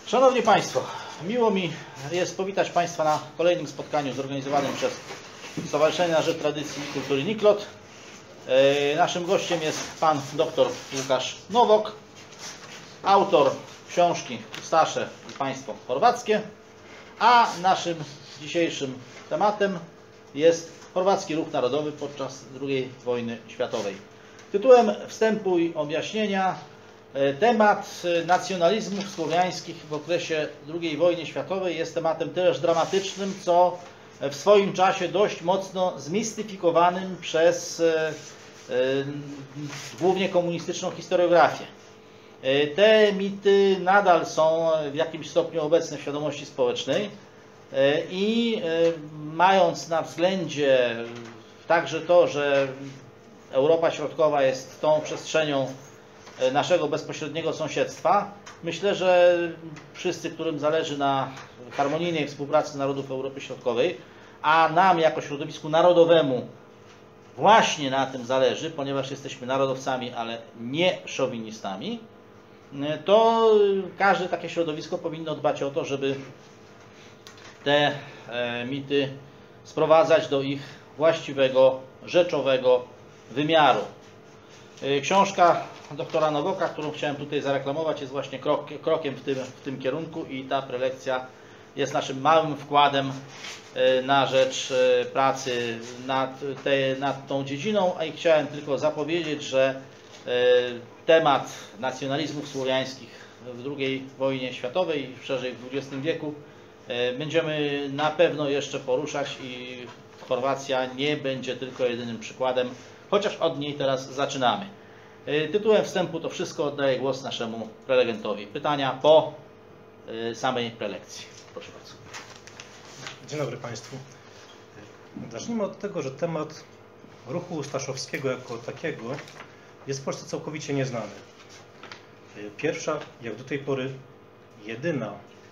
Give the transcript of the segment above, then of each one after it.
Szanowni Państwo, miło mi jest powitać Państwa na kolejnym spotkaniu zorganizowanym przez Stowarzyszenie na Rzecz Tradycji i Kultury Niklot. Naszym gościem jest pan dr Łukasz Nowok, autor książki Ustasze i Państwo Chorwackie, a naszym dzisiejszym tematem jest chorwacki ruch narodowy podczas II wojny światowej. Tytułem wstępu i objaśnienia temat nacjonalizmów słowiańskich w okresie II wojny światowej jest tematem tyleż dramatycznym, co w swoim czasie dość mocno zmistyfikowanym przez głównie komunistyczną historiografię. Te mity nadal są w jakimś stopniu obecne w świadomości społecznej i mając na względzie także to, że Europa Środkowa jest tą przestrzenią naszego bezpośredniego sąsiedztwa, myślę, że wszyscy, którym zależy na harmonijnej współpracy narodów Europy Środkowej, a nam jako środowisku narodowemu właśnie na tym zależy, ponieważ jesteśmy narodowcami, ale nie szowinistami, to każde takie środowisko powinno dbać o to, żeby te mity sprowadzać do ich właściwego, rzeczowego wymiaru. Książka doktora Nowoka, którą chciałem tutaj zareklamować, jest właśnie krokiem w tym kierunku i ta prelekcja jest naszym małym wkładem na rzecz pracy nad tą dziedziną, a i chciałem tylko zapowiedzieć, że temat nacjonalizmów słowiańskich w II wojnie światowej i szerzej w XX wieku będziemy na pewno jeszcze poruszać i Chorwacja nie będzie tylko jedynym przykładem, chociaż od niej teraz zaczynamy. Tytułem wstępu to wszystko, oddaję głos naszemu prelegentowi. Pytania po samej prelekcji. Proszę bardzo. Dzień dobry Państwu. Zacznijmy od tego, że temat ruchu ustaszowskiego jako takiego jest w Polsce całkowicie nieznany. Pierwsza, jak do tej pory jedyna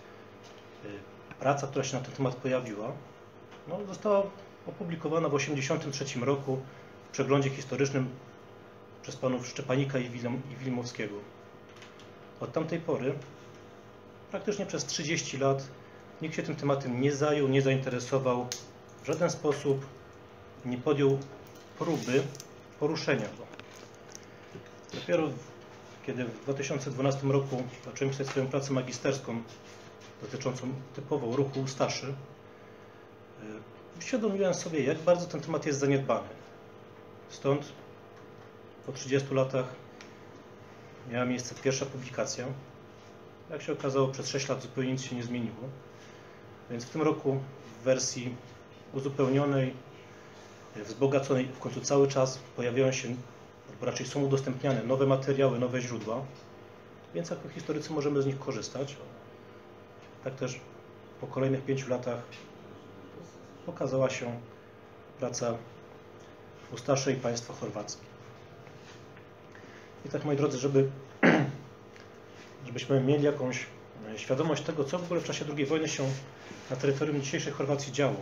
praca, która się na ten temat pojawiła, została opublikowana w 1983 roku w przeglądzie historycznym przez panów Szczepanika i Wilimowskiego. Od tamtej pory, praktycznie przez 30 lat, nikt się tym tematem nie zajął, nie zainteresował, w żaden sposób nie podjął próby poruszenia go. Dopiero kiedy w 2012 roku zacząłem pisać swoją pracę magisterską dotyczącą typowo ruchu Ustaszy, uświadomiłem sobie, jak bardzo ten temat jest zaniedbany. Stąd po 30 latach miała miejsce pierwsza publikacja. Jak się okazało, przez 6 lat zupełnie nic się nie zmieniło. Więc w tym roku w wersji uzupełnionej, wzbogaconej, w końcu cały czas pojawiają się, albo raczej są udostępniane nowe materiały, nowe źródła, więc jako historycy możemy z nich korzystać. Tak też po kolejnych 5 latach pokazała się praca Ustasze i Państwo Chorwackie. I tak, moi drodzy, żebyśmy mieli jakąś świadomość tego, co w ogóle w czasie II wojny się na terytorium dzisiejszej Chorwacji działo.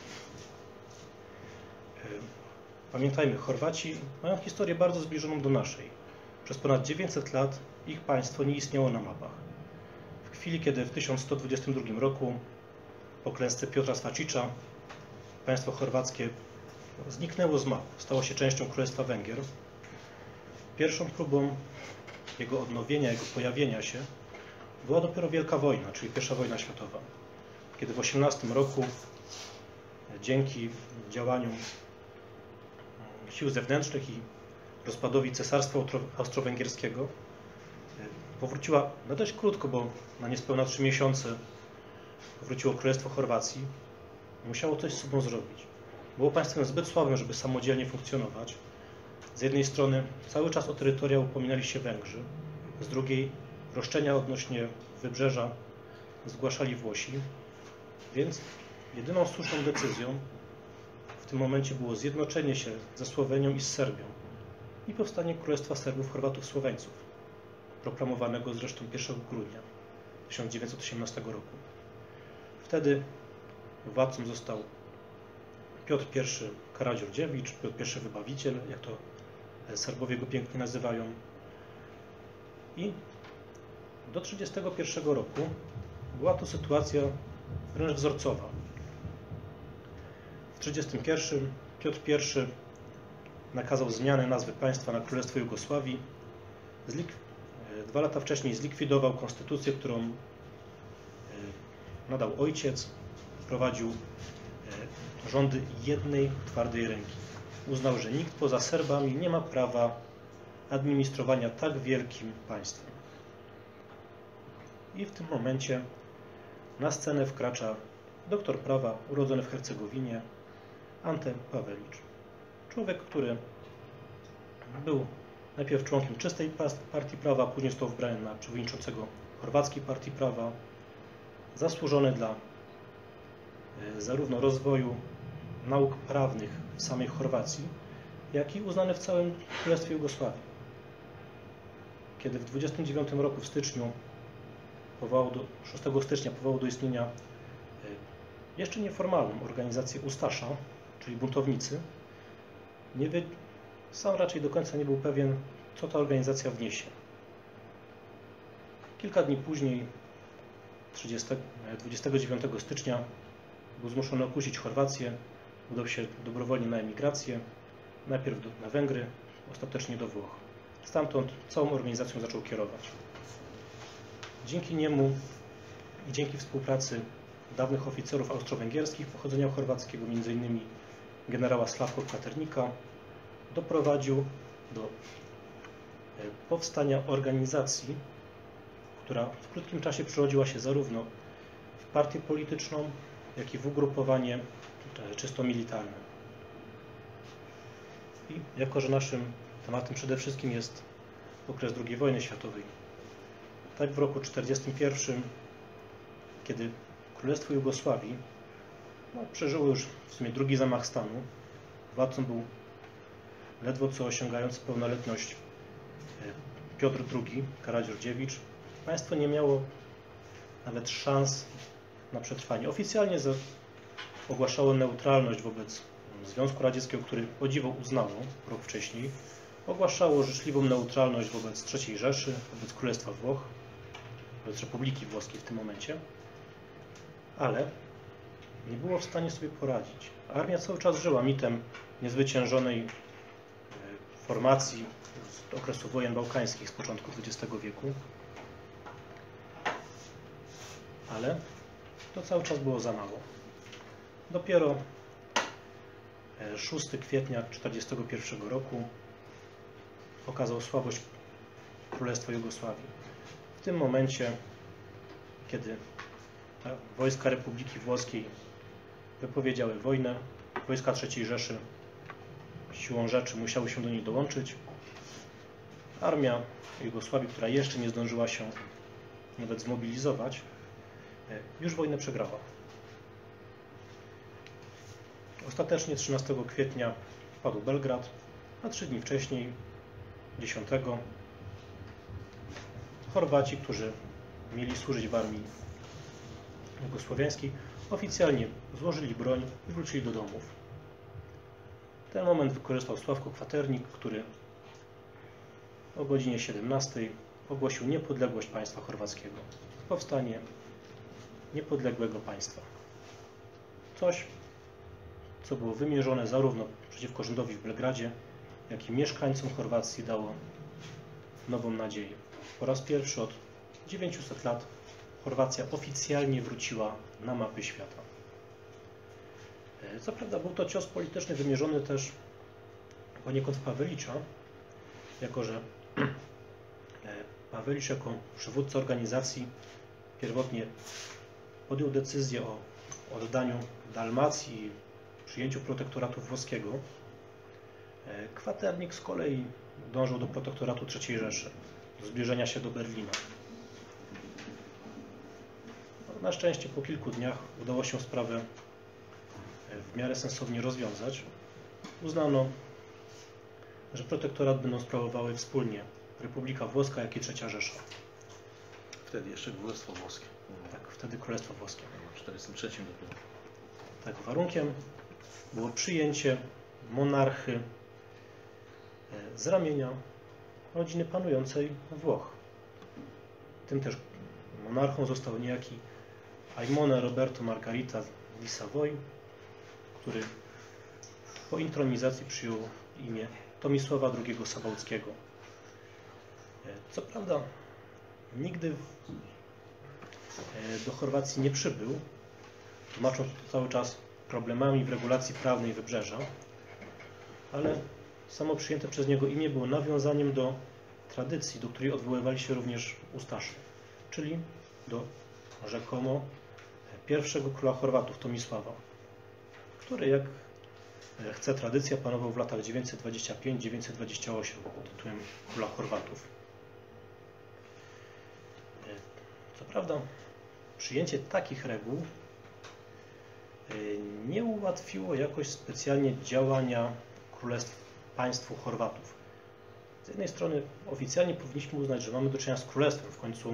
Pamiętajmy, Chorwaci mają historię bardzo zbliżoną do naszej. Przez ponad 900 lat ich państwo nie istniało na mapach. W chwili, kiedy w 1122 roku po klęsce Piotra Svacicia państwo chorwackie zniknęło z map, stało się częścią Królestwa Węgier. Pierwszą próbą jego odnowienia, jego pojawienia się była dopiero Wielka Wojna, czyli I wojna światowa, kiedy w 18 roku dzięki działaniom sił zewnętrznych i rozpadowi Cesarstwa Austro-Węgierskiego powróciła na dość krótko, bo na niespełna 3 miesiące powróciło Królestwo Chorwacji. Musiało coś z sobą zrobić. Było państwem zbyt słabym, żeby samodzielnie funkcjonować. Z jednej strony cały czas o terytoria upominali się Węgrzy, z drugiej roszczenia odnośnie wybrzeża zgłaszali Włosi, więc jedyną słuszną decyzją w tym momencie było zjednoczenie się ze Słowenią i z Serbią i powstanie Królestwa Serbów, Chorwatów, Słoweńców, proklamowanego zresztą 1 grudnia 1918 roku. Wtedy władcą został Piotr I Karadziordziewicz, Piotr I Wybawiciel, jak to Serbowie go pięknie nazywają. I do 1931 roku była to sytuacja wręcz wzorcowa. W 1931 Piotr I nakazał zmianę nazwy państwa na Królestwo Jugosławii. 2 lata wcześniej zlikwidował konstytucję, którą nadał ojciec. Wprowadził rządy jednej twardej ręki. Uznał, że nikt poza Serbami nie ma prawa administrowania tak wielkim państwem. I w tym momencie na scenę wkracza doktor prawa, urodzony w Hercegowinie, Ante Pavelić. Człowiek, który był najpierw członkiem czystej partii prawa, a później został wybrany na przewodniczącego chorwackiej partii prawa, zasłużony dla zarówno rozwoju nauk prawnych w samej Chorwacji, jak i uznany w całym Królestwie Jugosławii. Kiedy w 29 roku w styczniu 6 stycznia powołał do istnienia jeszcze nieformalną organizację Ustasza, czyli buntownicy, sam raczej do końca nie był pewien, co ta organizacja wniesie. Kilka dni później, 29 stycznia, był zmuszony opuścić Chorwację, udał się dobrowolnie na emigrację, najpierw na Węgry, ostatecznie do Włoch. Stamtąd całą organizacją zaczął kierować. Dzięki niemu i dzięki współpracy dawnych oficerów austro-węgierskich pochodzenia chorwackiego, m.in. generała Slavka Kwaternika, doprowadził do powstania organizacji, która w krótkim czasie przerodziła się zarówno w partię polityczną, jak i w ugrupowanie czysto militarne. I jako że naszym tematem przede wszystkim jest okres II wojny światowej, tak w roku 1941, kiedy Królestwo Jugosławii przeżyło już w sumie drugi zamach stanu, władcą był ledwo co osiągający pełnoletność Piotr II Karadziordziewicz, państwo nie miało nawet szans na przetrwanie. Oficjalnie ogłaszało neutralność wobec Związku Radzieckiego, który o dziwo uznało rok wcześniej. Ogłaszało życzliwą neutralność wobec III Rzeszy, wobec Królestwa Włoch, wobec Republiki Włoskiej w tym momencie, ale nie było w stanie sobie poradzić. Armia cały czas żyła mitem niezwyciężonej formacji z okresu wojen bałkańskich z początku XX wieku, ale to cały czas było za mało. Dopiero 6 kwietnia 1941 roku okazał słabość Królestwa Jugosławii. W tym momencie, kiedy wojska Republiki Włoskiej wypowiedziały wojnę, wojska III Rzeszy siłą rzeczy musiały się do niej dołączyć. Armia Jugosławii, która jeszcze nie zdążyła się nawet zmobilizować, już wojnę przegrała. Ostatecznie 13 kwietnia wpadł Belgrad, a 3 dni wcześniej, 10, Chorwaci, którzy mieli służyć w armii jugosłowiańskiej, oficjalnie złożyli broń i wrócili do domów. Ten moment wykorzystał Sławko Kwaternik, który o godzinie 17 ogłosił niepodległość państwa chorwackiego. Powstanie niepodległego państwa. Coś, co było wymierzone zarówno przeciwko rządowi w Belgradzie, jak i mieszkańcom Chorwacji dało nową nadzieję. Po raz pierwszy od 900 lat Chorwacja oficjalnie wróciła na mapy świata. Co prawda był to cios polityczny wymierzony też poniekąd w Pawelicza, jako że Pawelicz jako przywódca organizacji pierwotnie podjął decyzję o oddaniu Dalmacji i przyjęciu protektoratu włoskiego. Kwaternik z kolei dążył do protektoratu III Rzeszy, do zbliżenia się do Berlina. Na szczęście po kilku dniach udało się sprawę w miarę sensownie rozwiązać. Uznano, że protektorat będą sprawowały wspólnie Republika Włoska, jak i III Rzesza. Wtedy jeszcze Królestwo Włoskie. Tak, wtedy Królestwo Włoskie. W 1943 dopiero. Tak, warunkiem było przyjęcie monarchy z ramienia rodziny panującej Włoch. Tym też monarchą został niejaki Aimone Roberto Margarita di Savoy, który po intronizacji przyjął imię Tomisława II Sabałckiego. Co prawda nigdy do Chorwacji nie przybył, tłumacząc to cały czas problemami w regulacji prawnej Wybrzeża, ale samo przyjęte przez niego imię było nawiązaniem do tradycji, do której odwoływali się również Ustaszy, czyli do rzekomo pierwszego króla Chorwatów, Tomisława, który, jak chce tradycja, panował w latach 925-928 pod tytułem króla Chorwatów. Co prawda przyjęcie takich reguł nie ułatwiło jakoś specjalnie działania państwu Chorwatów. Z jednej strony oficjalnie powinniśmy uznać, że mamy do czynienia z królestwem. W końcu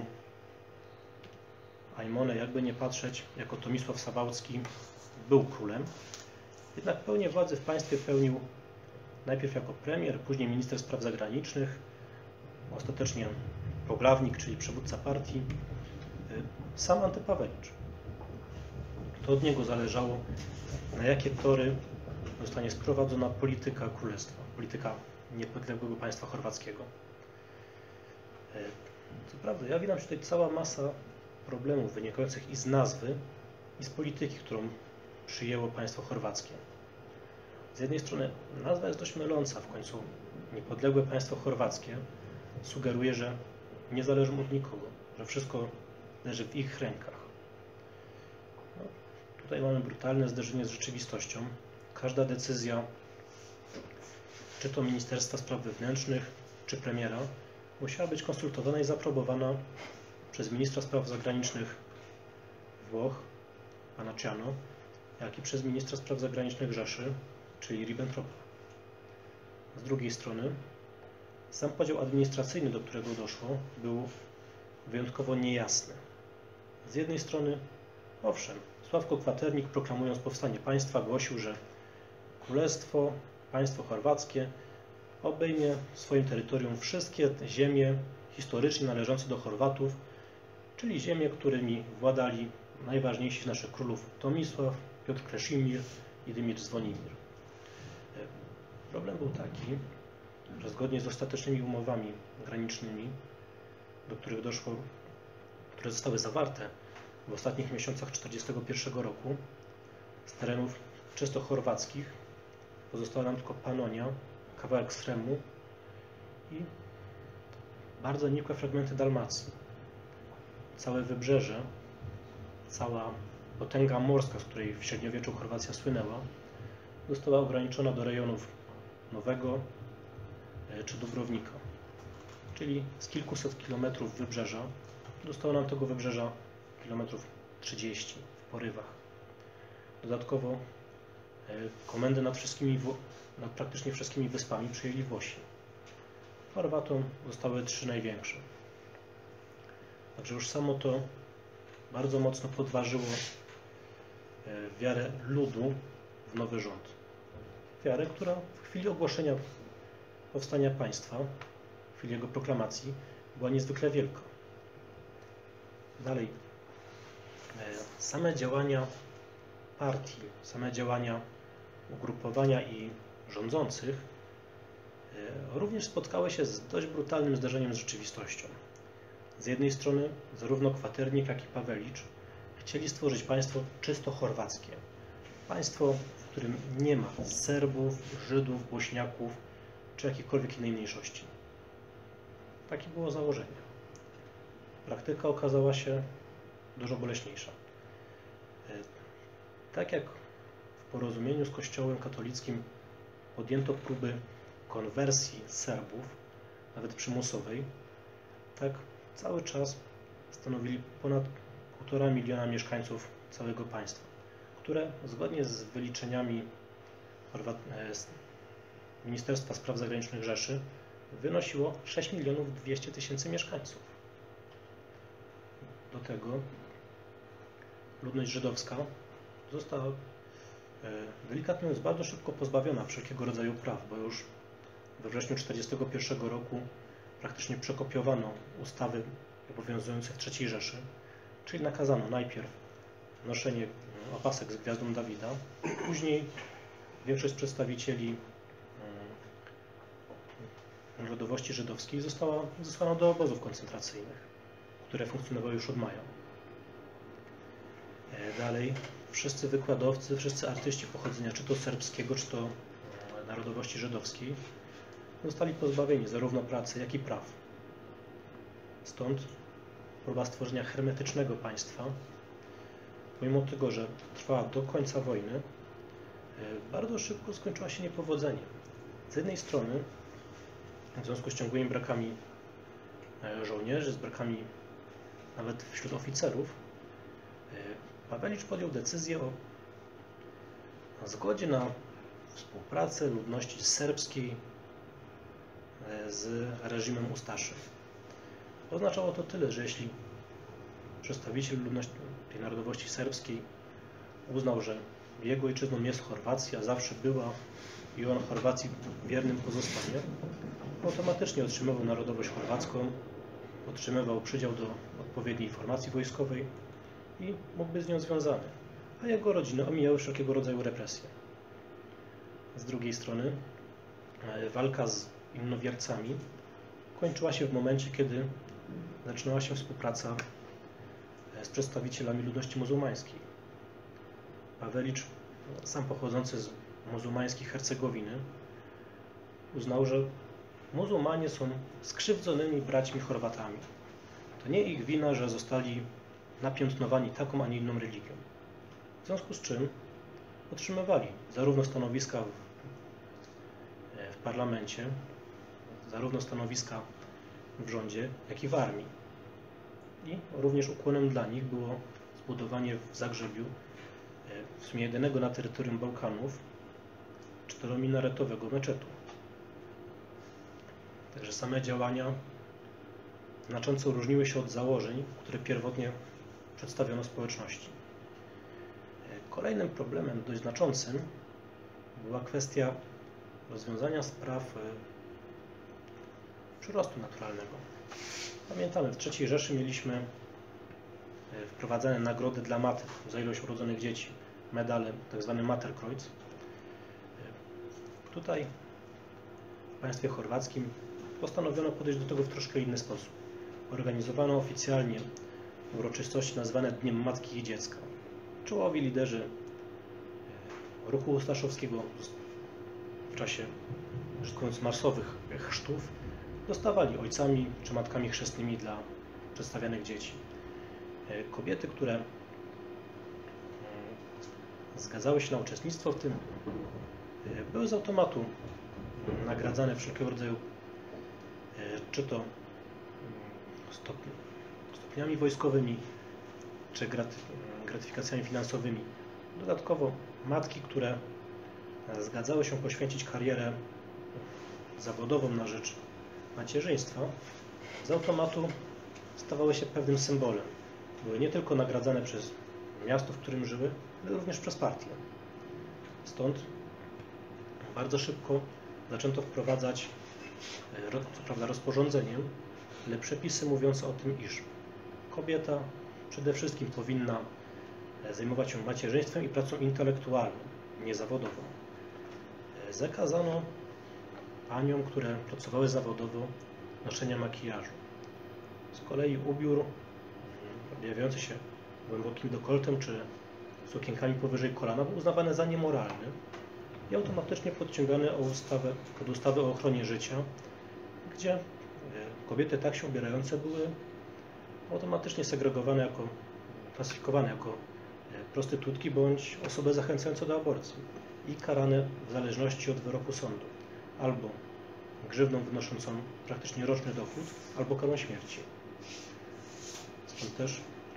Aimone, jakby nie patrzeć, jako Tomisław Sabałcki był królem. Jednak pełnię władzy w państwie pełnił najpierw jako premier, później minister spraw zagranicznych, ostatecznie poglavnik, czyli przywódca partii, sam Ante Pawelicz. To od niego zależało, na jakie tory zostanie sprowadzona polityka królestwa, polityka niepodległego państwa chorwackiego. Co prawda, jawi nam się tutaj cała masa problemów wynikających i z nazwy, i z polityki, którą przyjęło państwo chorwackie. Z jednej strony nazwa jest dość myląca, w końcu niepodległe państwo chorwackie sugeruje, że nie zależą od nikogo, że wszystko leży w ich rękach. No, tutaj mamy brutalne zderzenie z rzeczywistością. Każda decyzja, czy to Ministerstwa Spraw Wewnętrznych, czy premiera, musiała być konsultowana i zaaprobowana przez ministra spraw zagranicznych Włoch, pana Ciano, jak i przez ministra spraw zagranicznych Rzeszy, czyli Ribbentropa. Z drugiej strony, sam podział administracyjny, do którego doszło, był wyjątkowo niejasny. Z jednej strony, owszem, Sławko Kwaternik, proklamując powstanie państwa, głosił, że królestwo, państwo chorwackie obejmie swoim terytorium wszystkie ziemie historycznie należące do Chorwatów, czyli ziemie, którymi władali najważniejsi z naszych królów Tomisław, Piotr Kreszimir i Dymicz Zwonimir. Problem był taki, że zgodnie z ostatecznymi umowami granicznymi, do których doszło, które zostały zawarte w ostatnich miesiącach 1941 roku, z terenów czysto chorwackich pozostała nam tylko Panonia, kawałek Sremu i bardzo nikłe fragmenty Dalmacji. Całe wybrzeże, cała potęga morska, z której w średniowieczu Chorwacja słynęła, została ograniczona do rejonów Nowego czy Dubrownika. Czyli z kilkuset kilometrów wybrzeża zostało nam tego wybrzeża kilometrów 30 w porywach. Dodatkowo komendę nad praktycznie wszystkimi wyspami przejęli Włosi. Chorwatom zostały 3 największe. Także już samo to bardzo mocno podważyło wiarę ludu w nowy rząd. Wiarę, która w chwili ogłoszenia powstania państwa, w chwili jego proklamacji, była niezwykle wielka. Dalej, same działania partii, same działania ugrupowania i rządzących również spotkały się z dość brutalnym zderzeniem z rzeczywistością. Z jednej strony zarówno Kwaternik, jak i Pawelicz chcieli stworzyć państwo czysto chorwackie. Państwo, w którym nie ma Serbów, Żydów, Bośniaków czy jakiejkolwiek innej mniejszości. Takie było założenie. Praktyka okazała się dużo boleśniejsza. Tak jak w porozumieniu z Kościołem katolickim podjęto próby konwersji Serbów, nawet przymusowej, tak cały czas stanowili ponad 1,5 miliona mieszkańców całego państwa, które zgodnie z wyliczeniami Ministerstwa Spraw Zagranicznych Rzeszy wynosiło 6 200 000 mieszkańców. Do tego ludność żydowska została, delikatnie mówiąc, bardzo szybko pozbawiona wszelkiego rodzaju praw, bo już we wrześniu 1941 roku praktycznie przekopiowano ustawy obowiązujące w III Rzeszy, czyli nakazano najpierw noszenie opasek z gwiazdą Dawida. Później większość przedstawicieli narodowości żydowskiej została zesłana do obozów koncentracyjnych, które funkcjonowały już od maja. Dalej wszyscy wykładowcy, wszyscy artyści pochodzenia czy to serbskiego, czy to narodowości żydowskiej zostali pozbawieni zarówno pracy, jak i praw. Stąd próba stworzenia hermetycznego państwa, pomimo tego, że trwała do końca wojny, bardzo szybko skończyła się niepowodzeniem. Z jednej strony, w związku z ciągłymi brakami żołnierzy, z brakami nawet wśród oficerów, Pawelić podjął decyzję o zgodzie na współpracę ludności serbskiej z reżimem Ustaszy. Oznaczało to tyle, że jeśli przedstawiciel ludności, tej narodowości serbskiej uznał, że jego ojczyzną jest Chorwacja, zawsze była i on Chorwacji wiernym pozostanie, automatycznie otrzymywał narodowość chorwacką, otrzymywał przydział do odpowiedniej formacji wojskowej i mógł być z nią związany, a jego rodzinę omijały wszelkiego rodzaju represje. Z drugiej strony walka z innowiercami kończyła się w momencie, kiedy zaczynała się współpraca z przedstawicielami ludności muzułmańskiej. Pawelić, sam pochodzący z muzułmańskiej Hercegowiny, uznał, że muzułmanie są skrzywdzonymi braćmi Chorwatami. To nie ich wina, że zostali napiętnowani taką, a nie inną religią. W związku z czym otrzymywali zarówno stanowiska w parlamencie, zarówno stanowiska w rządzie, jak i w armii. I również ukłonem dla nich było zbudowanie w Zagrzebiu, w sumie jedynego na terytorium Bałkanów, 4-minaretowego meczetu. Także same działania znacząco różniły się od założeń, które pierwotnie przedstawiono społeczności. Kolejnym problemem dość znaczącym była kwestia rozwiązania spraw przyrostu naturalnego. Pamiętamy, w III Rzeszy mieliśmy wprowadzane nagrody dla matek za ilość urodzonych dzieci, medale, tzw. Materkreuz. Tutaj w państwie chorwackim postanowiono podejść do tego w troszkę inny sposób. Organizowano oficjalnie uroczystości nazwane Dniem Matki i Dziecka. Czołowi liderzy ruchu ustaszowskiego w czasie, rzecz biorąc, masowych chrztów dostawali ojcami czy matkami chrzestnymi dla przedstawianych dzieci. Kobiety, które zgadzały się na uczestnictwo w tym, były z automatu nagradzane wszelkiego rodzaju czy to stopniami wojskowymi, czy gratyfikacjami finansowymi. Dodatkowo matki, które zgadzały się poświęcić karierę zawodową na rzecz macierzyństwa, z automatu stawały się pewnym symbolem. Były nie tylko nagradzane przez miasto, w którym żyły, ale również przez partię. Stąd bardzo szybko zaczęto wprowadzać, co prawda rozporządzeniem, ale przepisy mówiące o tym, iż kobieta przede wszystkim powinna zajmować się macierzyństwem i pracą intelektualną, nie zawodową. Zakazano paniom, które pracowały zawodowo, noszenia makijażu. Z kolei ubiór objawiający się głębokim dekoltem czy sukienkami powyżej kolana był uznawany za niemoralny i automatycznie podciągany pod ustawę o ochronie życia, gdzie kobiety tak się ubierające były automatycznie segregowane klasyfikowane jako prostytutki bądź osoby zachęcające do aborcji i karane w zależności od wyroku sądu albo grzywną wynoszącą praktycznie roczny dochód, albo karą śmierci. Stąd też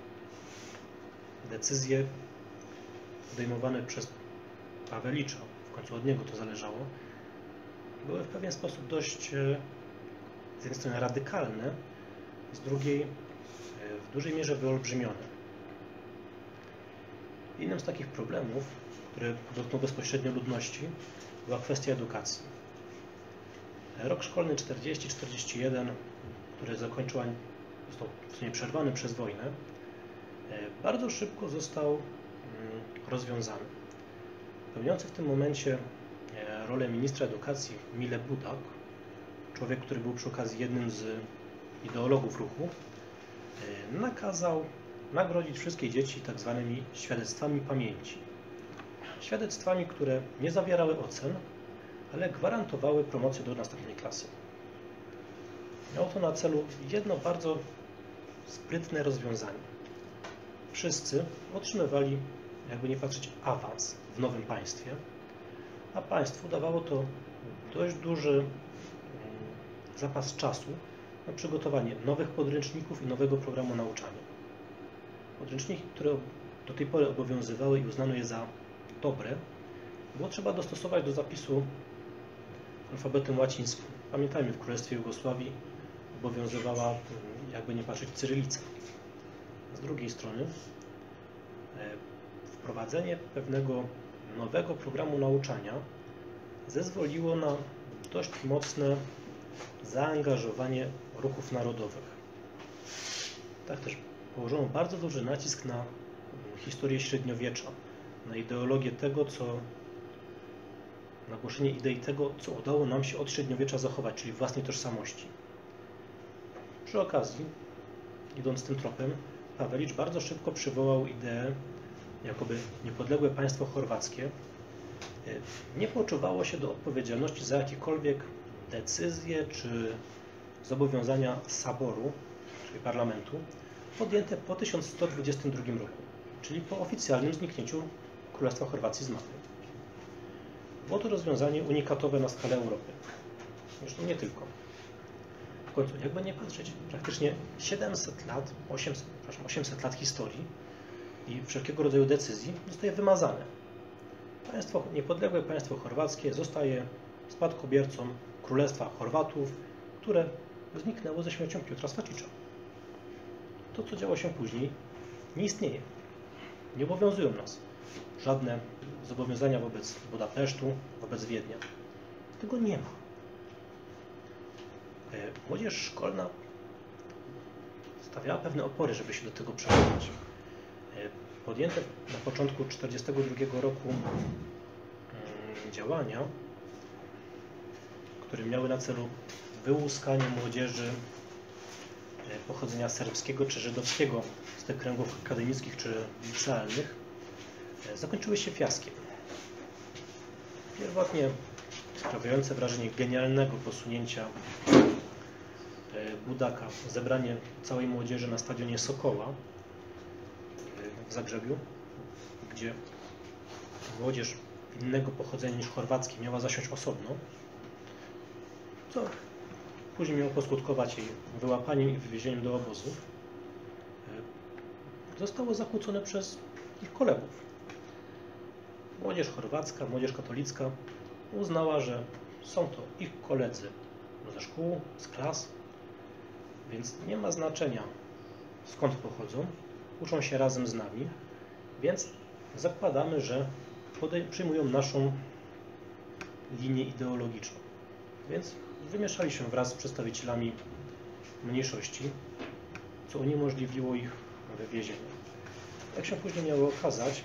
decyzje podejmowane przez Pawelicza, w końcu od niego to zależało, były w pewien sposób dość z jednej strony radykalne, z drugiej w dużej mierze wyolbrzymione. Innym z takich problemów, które dotknął bezpośrednio ludności, była kwestia edukacji. Rok szkolny 40-41, który został w sumie przerwany przez wojnę, bardzo szybko został rozwiązany. Pełniący w tym momencie rolę ministra edukacji Mile Budak, człowiek, który był przy okazji jednym z ideologów ruchu, nakazał nagrodzić wszystkie dzieci tak zwanymi świadectwami pamięci. Świadectwami, które nie zawierały ocen, ale gwarantowały promocję do następnej klasy. Miało to na celu jedno bardzo sprytne rozwiązanie. Wszyscy otrzymywali, jakby nie patrzeć, awans w nowym państwie, a państwu dawało to dość duży zapas czasu na przygotowanie nowych podręczników i nowego programu nauczania. Podręczniki, które do tej pory obowiązywały i uznano je za dobre, było trzeba dostosować do zapisu alfabetem łacińskim. Pamiętajmy, w Królestwie Jugosławii obowiązywała, jakby nie patrzeć, cyrylica. Z drugiej strony wprowadzenie pewnego nowego programu nauczania zezwoliło na dość mocne zaangażowanie ruchów narodowych. Tak też położono bardzo duży nacisk na historię średniowiecza, na ideologię tego, na głoszenie idei tego, co udało nam się od średniowiecza zachować, czyli własnej tożsamości. Przy okazji, idąc tym tropem, Pawelić bardzo szybko przywołał ideę, jakoby niepodległe państwo chorwackie nie poczuwało się do odpowiedzialności za jakiekolwiek decyzje czy zobowiązania Saboru, czyli parlamentu, podjęte po 1122 roku, czyli po oficjalnym zniknięciu Królestwa Chorwacji z mapy. Było to rozwiązanie unikatowe na skalę Europy. Zresztą nie tylko. W końcu, jakby nie patrzeć, praktycznie 800 lat historii i wszelkiego rodzaju decyzji zostaje wymazane. Niepodległe państwo chorwackie zostaje spadkobiercą Królestwa Chorwatów, które zniknęło ze śmiercią Piotra Svačića. To, co działo się później, nie istnieje. Nie obowiązują nas żadne zobowiązania wobec Budapesztu, wobec Wiednia. Tego nie ma. Młodzież szkolna stawiała pewne opory, żeby się do tego przekonać. Podjęte na początku 1942 roku działania, które miały na celu wyłuskanie młodzieży pochodzenia serbskiego czy żydowskiego z tych kręgów akademickich czy licealnych, zakończyły się fiaskiem. Pierwotnie sprawiające wrażenie genialnego posunięcia Budaka, zebranie całej młodzieży na stadionie Sokoła w Zagrzebiu, gdzie młodzież innego pochodzenia niż chorwackie miała zasiąść osobno, co później miało poskutkować jej wyłapaniem i wywiezieniem do obozów, zostało zakłócone przez ich kolegów. Młodzież chorwacka, młodzież katolicka uznała, że są to ich koledzy ze szkół, z klas, więc nie ma znaczenia, skąd pochodzą, uczą się razem z nami, więc zakładamy, że przyjmują naszą linię ideologiczną. Więc wymieszali się wraz z przedstawicielami mniejszości, co uniemożliwiło ich wywiezienie. Jak się później miało okazać,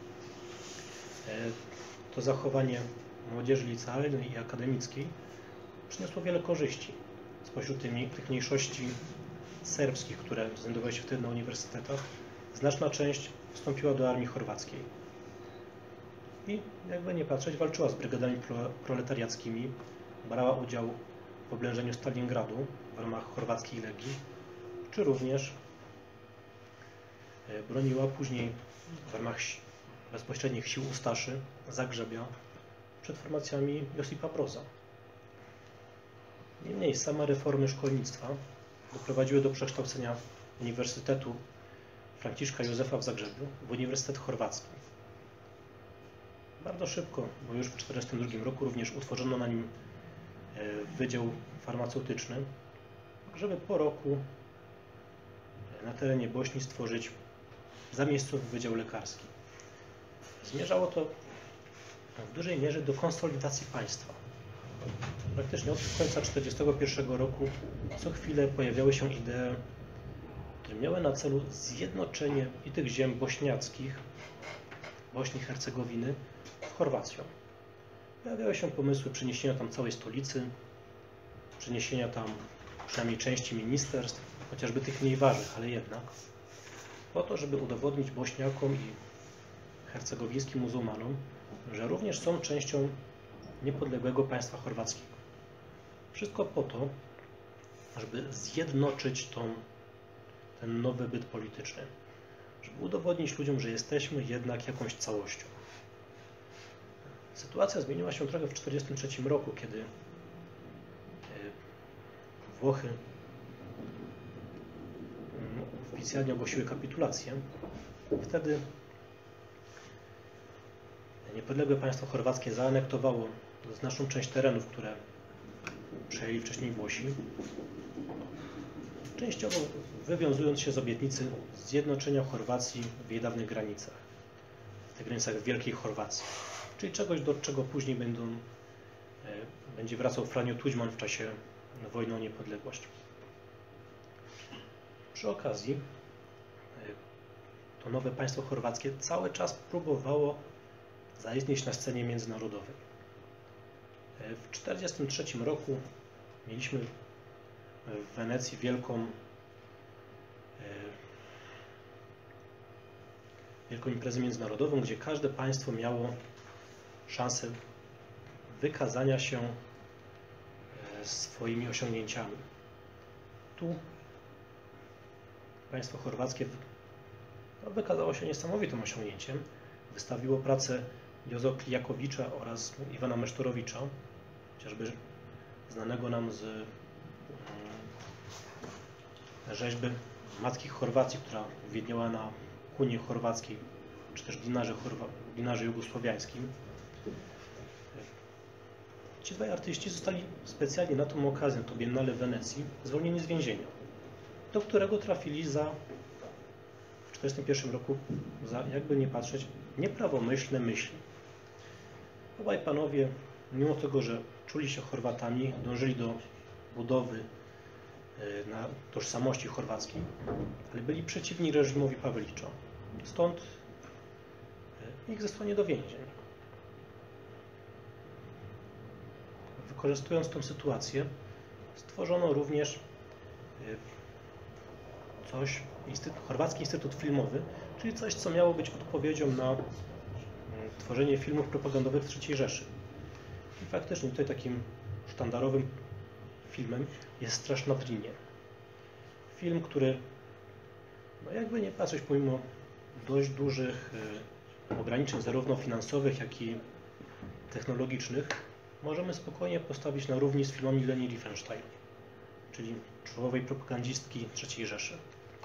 to zachowanie młodzieży licealnej i akademickiej przyniosło wiele korzyści. Spośród tych mniejszości serbskich, które znajdowały się wtedy na uniwersytetach, znaczna część wstąpiła do armii chorwackiej. I jakby nie patrzeć, walczyła z brygadami proletariackimi, brała udział w oblężeniu Stalingradu w ramach chorwackiej legii, czy również broniła później w ramach bezpośrednich sił Ustaszy Zagrzebia przed formacjami Josipa Broza. Niemniej same reformy szkolnictwa doprowadziły do przekształcenia Uniwersytetu Franciszka Józefa w Zagrzebiu w Uniwersytet Chorwacki. Bardzo szybko, bo już w 1942 roku również utworzono na nim Wydział Farmaceutyczny, żeby po roku na terenie Bośni stworzyć zamiejscowy Wydział Lekarski. Zmierzało to w dużej mierze do konsolidacji państwa. Praktycznie od końca 1941 roku co chwilę pojawiały się idee, które miały na celu zjednoczenie i tych ziem bośniackich Bośni i Hercegowiny w Chorwacją. Pojawiały się pomysły przeniesienia tam całej stolicy, przeniesienia tam przynajmniej części ministerstw, chociażby tych mniej ważnych, ale jednak, po to, żeby udowodnić Bośniakom i hercegowińskim muzułmanom, że również są częścią niepodległego państwa chorwackiego. Wszystko po to, żeby zjednoczyć ten nowy byt polityczny, żeby udowodnić ludziom, że jesteśmy jednak jakąś całością. Sytuacja zmieniła się trochę w 1943 roku, kiedy Włochy oficjalnie ogłosiły kapitulację. Wtedy niepodległe państwo chorwackie zaanektowało znaczną część terenów, które przejęli wcześniej Włosi, częściowo wywiązując się z obietnicy zjednoczenia Chorwacji w jej dawnych granicach, w tych granicach Wielkiej Chorwacji, czyli czegoś, do czego później będzie wracał Franjo Tuđman w czasie wojny o niepodległość. Przy okazji to nowe państwo chorwackie cały czas próbowało zaistnieć na scenie międzynarodowej. W 1943 roku mieliśmy w Wenecji wielką imprezę międzynarodową, gdzie każde państwo miało szansę wykazania się swoimi osiągnięciami. Tu państwo chorwackie wykazało się niesamowitym osiągnięciem. Wystawiło pracę Jozo Klijakowicza oraz Iwana Mesztorowicza, chociażby znanego nam z rzeźby Matki Chorwacji, która widniała na kunie chorwackiej, czy też dinarze jugosłowiańskim. Ci dwaj artyści zostali specjalnie na tą okazję, to Biennale w Wenecji, zwolnieni z więzienia, do którego trafili w 1941 roku za, jakby nie patrzeć, nieprawomyślne myśli. Obaj panowie, mimo tego, że czuli się Chorwatami, dążyli do budowy na tożsamości chorwackiej, ale byli przeciwni reżimowi Pawelicza. Stąd ich zesłanie do więzień. Wykorzystując tę sytuację, stworzono również Chorwacki Instytut Filmowy, czyli coś, co miało być odpowiedzią na tworzenie filmów propagandowych w III Rzeszy. I faktycznie tutaj takim sztandarowym filmem jest Straż na Drinie. Film, który, no jakby nie patrzeć, pomimo dość dużych ograniczeń zarówno finansowych, jak i technologicznych, możemy spokojnie postawić na równi z filmami Leni Riefenstahl, czyli czołowej propagandistki III Rzeszy.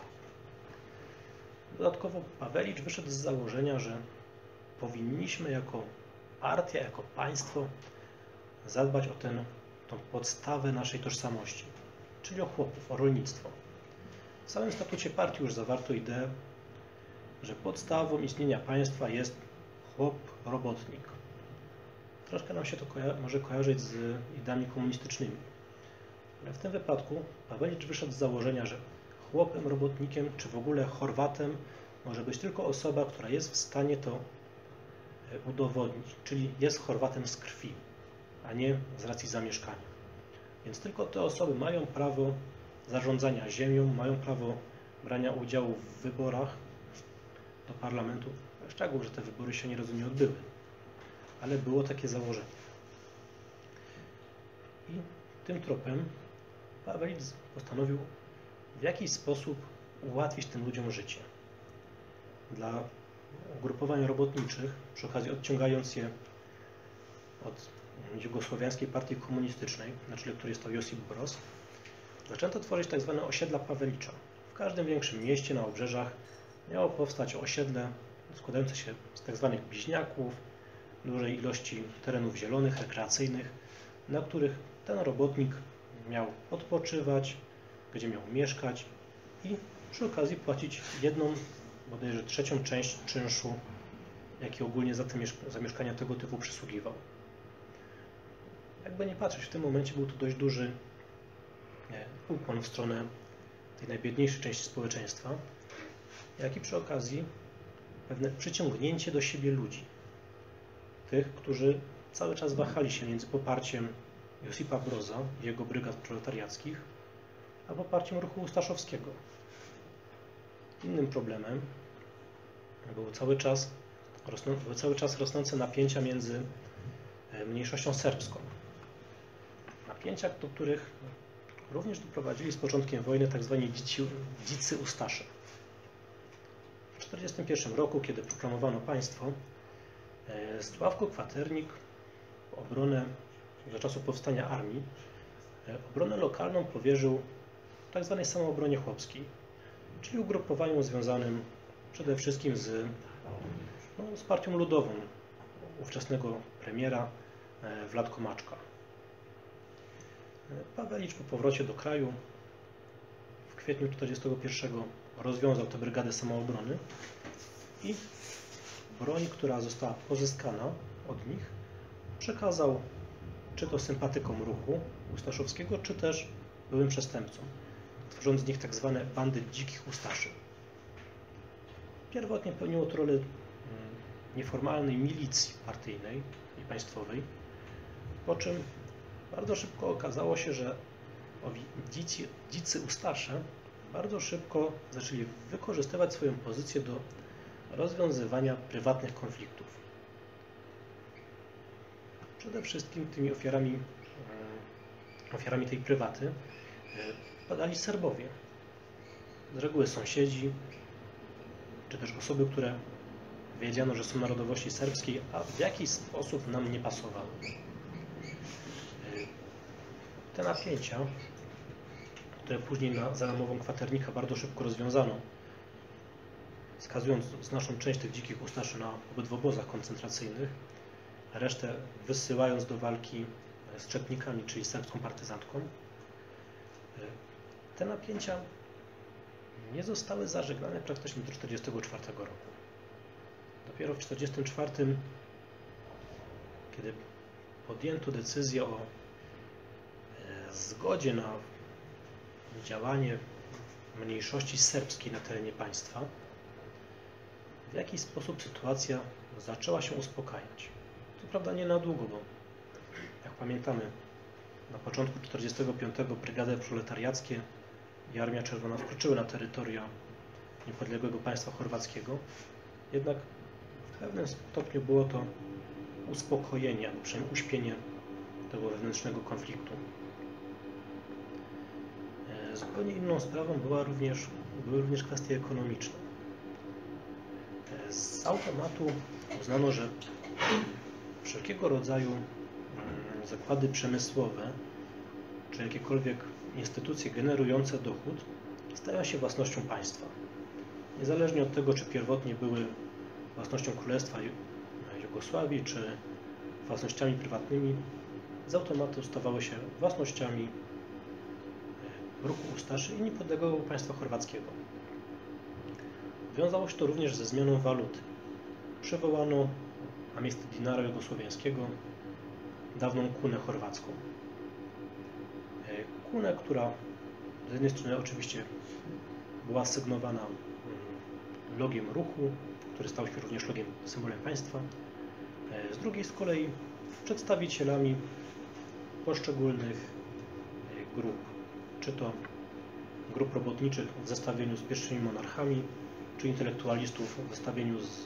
Dodatkowo Pawelicz wyszedł z założenia, że powinniśmy jako partia, jako państwo zadbać o tą podstawę naszej tożsamości, czyli o chłopów, o rolnictwo. W samym statucie partii już zawarto ideę, że podstawą istnienia państwa jest chłop, robotnik. Troszkę nam się to może kojarzyć z ideami komunistycznymi. Ale w tym wypadku Pawelicz wyszedł z założenia, że chłopem, robotnikiem, czy w ogóle Chorwatem może być tylko osoba, która jest w stanie to udowodnić, czyli jest Chorwatem z krwi, a nie z racji zamieszkania. Więc tylko te osoby mają prawo zarządzania ziemią, mają prawo brania udziału w wyborach do parlamentu. Szczególnie, że te wybory się nie odbyły, ale było takie założenie. I tym tropem Pawelicz postanowił w jakiś sposób ułatwić tym ludziom życie. Dla ugrupowań robotniczych, przy okazji odciągając je od Jugosłowiańskiej Partii Komunistycznej, na czele której stał Josip Broz, zaczęto tworzyć tak zwane osiedla Pawelicza. W każdym większym mieście na obrzeżach miało powstać osiedle składające się z tak zwanych bliźniaków, dużej ilości terenów zielonych, rekreacyjnych, na których ten robotnik miał odpoczywać, gdzie miał mieszkać i przy okazji płacić 1/3 część czynszu, jaki ogólnie za mieszkania tego typu przysługiwał. Jakby nie patrzeć, w tym momencie był to dość duży ukłon w stronę tej najbiedniejszej części społeczeństwa, jak i przy okazji pewne przyciągnięcie do siebie ludzi. Tych, którzy cały czas wahali się między poparciem Josipa Broza i jego brygad proletariackich, a poparciem ruchu ustaszowskiego. Innym problemem były cały czas rosnące napięcia między mniejszością serbską. Napięcia, do których również doprowadzili z początkiem wojny tzw. dzicy Ustasze. W 1941 roku, kiedy proklamowano państwo, Sławko Kwaternik za czasów powstania armii, obronę lokalną powierzył tzw. samoobronie chłopskiej, czyli ugrupowaniu związanym przede wszystkim z partią ludową ówczesnego premiera Władko Maczka. Pawelicz po powrocie do kraju w kwietniu 1941 rozwiązał tę brygadę samoobrony i broń, która została pozyskana od nich, przekazał czy to sympatykom ruchu ustaszowskiego, czy też byłym przestępcom, tworząc z nich tak zwane bandy dzikich Ustaszy. Pierwotnie pełniło to rolę nieformalnej milicji partyjnej i państwowej, po czym bardzo szybko okazało się, że owi dzicy Ustasze bardzo szybko zaczęli wykorzystywać swoją pozycję do rozwiązywania prywatnych konfliktów. Przede wszystkim tymi ofiarami tej prywaty padali Serbowie. Z reguły sąsiedzi, czy też osoby, które wiedziano, że są narodowości serbskiej, a w jakiś sposób nam nie pasowały. Te napięcia, które później za namową Kwaternika bardzo szybko rozwiązano, skazując znaczną część tych dzikich Ustaszy na pobyt w obozach koncentracyjnych, a resztę wysyłając do walki z czetnikami, czyli serbską partyzantką, te napięcia nie zostały zażegnane praktycznie do 1944 roku. Dopiero w 1944, kiedy podjęto decyzję o zgodzie na działanie mniejszości serbskiej na terenie państwa, w jakiś sposób sytuacja zaczęła się uspokajać. Co prawda nie na długo, bo jak pamiętamy, na początku 1945 brygady proletariackie i Armia Czerwona wkroczyły na terytoria niepodległego państwa chorwackiego, jednak w pewnym stopniu było to uspokojenie, albo przynajmniej uśpienie tego wewnętrznego konfliktu. Zupełnie inną sprawą były również kwestie ekonomiczne. Z automatu uznano, że wszelkiego rodzaju zakłady przemysłowe czy jakiekolwiek instytucje generujące dochód stają się własnością państwa. Niezależnie od tego, czy pierwotnie były własnością Królestwa Jugosławii, czy własnościami prywatnymi, z automatu stawały się własnościami ruchu Ustaszy i niepodległego państwa chorwackiego. Wiązało się to również ze zmianą waluty. Przywołano na miejsce dinara jugosłowiańskiego dawną kunę chorwacką. Kunę, która z jednej strony oczywiście była sygnowana logiem ruchu, który stał się również logiem, symbolem państwa, z drugiej z kolei przedstawicielami poszczególnych grup, czy to grup robotniczych w zestawieniu z pierwszymi monarchami, czy intelektualistów w zestawieniu z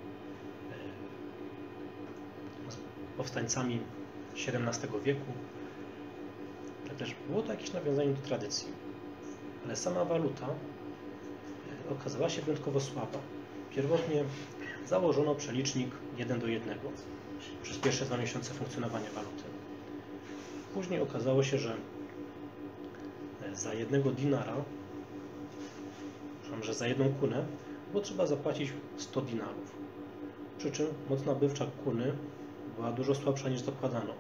powstańcami XVII wieku. Tak też było to jakieś nawiązanie do tradycji, ale sama waluta okazała się wyjątkowo słaba. Pierwotnie założono przelicznik 1:1 przez pierwsze 2 miesiące funkcjonowania waluty. Później okazało się, że za 1 dinara, że za 1 kunę było trzeba zapłacić 100 dinarów. Przy czym moc nabywcza kuny była dużo słabsza niż zakładano.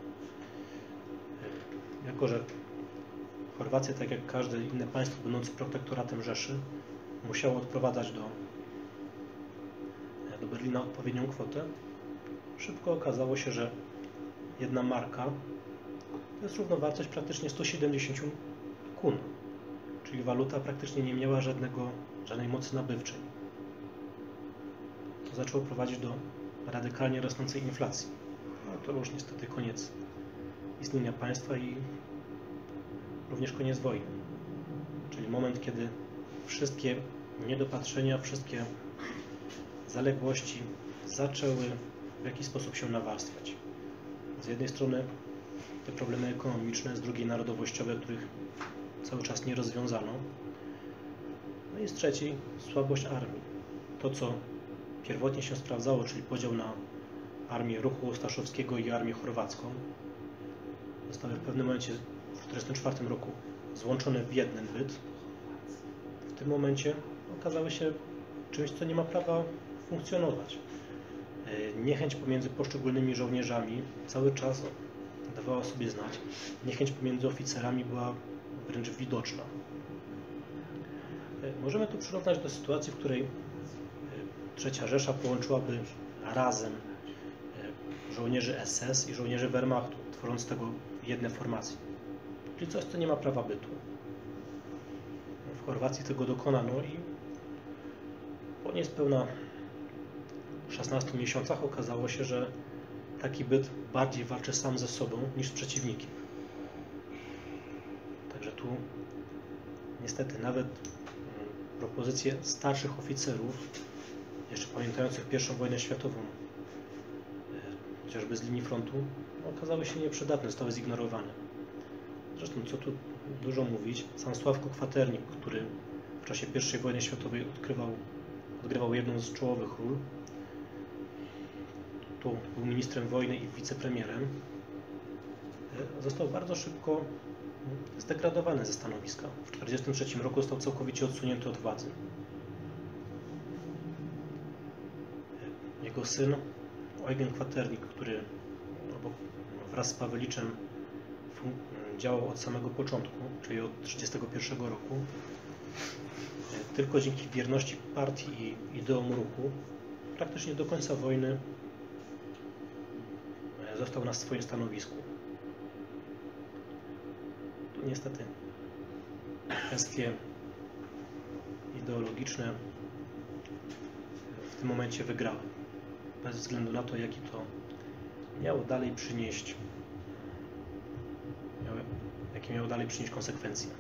Jako że Chorwacja, tak jak każde inne państwo będące protektoratem Rzeszy, musiało odprowadzać do Berlina odpowiednią kwotę, szybko okazało się, że 1 marka to jest równowartość praktycznie 170 kun, czyli waluta praktycznie nie miała żadnej mocy nabywczej. zaczęło prowadzić do radykalnie rosnącej inflacji. No to już niestety koniec istnienia państwa i również koniec wojny. Czyli moment, kiedy wszystkie niedopatrzenia, wszystkie zaległości zaczęły w jakiś sposób się nawarstwiać. Z jednej strony te problemy ekonomiczne, z drugiej narodowościowe, których cały czas nie rozwiązano. No i z trzeciej słabość armii. To, co pierwotnie się sprawdzało, czyli podział na armię ruchu ostaszowskiego i armię chorwacką, zostały w pewnym momencie w 1944 roku złączone w jeden byt. W tym momencie okazały się czymś, co nie ma prawa funkcjonować. Niechęć pomiędzy poszczególnymi żołnierzami cały czas dawała sobie znać. Niechęć pomiędzy oficerami była wręcz widoczna. Możemy to przyrównać do sytuacji, w której III Rzesza połączyłaby razem żołnierzy SS i żołnierzy Wehrmachtu, tworząc z tego jedne formacje. Czyli coś, co nie ma prawa bytu. W Chorwacji tego dokonano i po niespełna 16 miesiącach okazało się, że taki byt bardziej walczy sam ze sobą niż z przeciwnikiem. Także tu niestety nawet propozycje starszych oficerów, jeszcze pamiętających I wojnę światową, chociażby z linii frontu, okazały się nieprzydatne, zostały zignorowane. Zresztą co tu dużo mówić, sam Sławko Kwaternik, który w czasie I wojny światowej odgrywał jedną z czołowych ról, tu był ministrem wojny i wicepremierem, został bardzo szybko zdegradowany ze stanowiska. W 1943 roku został całkowicie odsunięty od władzy. Jego syn, Eugen Kwaternik, który wraz z Paweliczem działał od samego początku, czyli od 1931 roku, tylko dzięki wierności partii i ideom ruchu praktycznie do końca wojny został na swoim stanowisku. Tu niestety kwestie ideologiczne w tym momencie wygrały, bez względu na to, jakie to miało dalej przynieść, jakie miało dalej przynieść konsekwencje.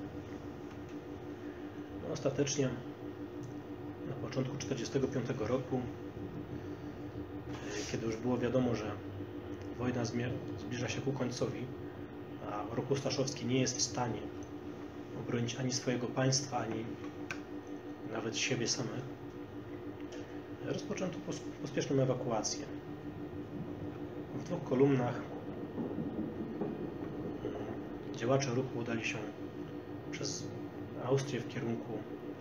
No, ostatecznie na początku 1945 roku, kiedy już było wiadomo, że wojna zbliża się ku końcowi, a ruch ostaszowski nie jest w stanie obronić ani swojego państwa, ani nawet siebie samych, rozpoczęto pospieszną ewakuację. W 2 kolumnach działacze ruchu udali się przez Austrię w kierunku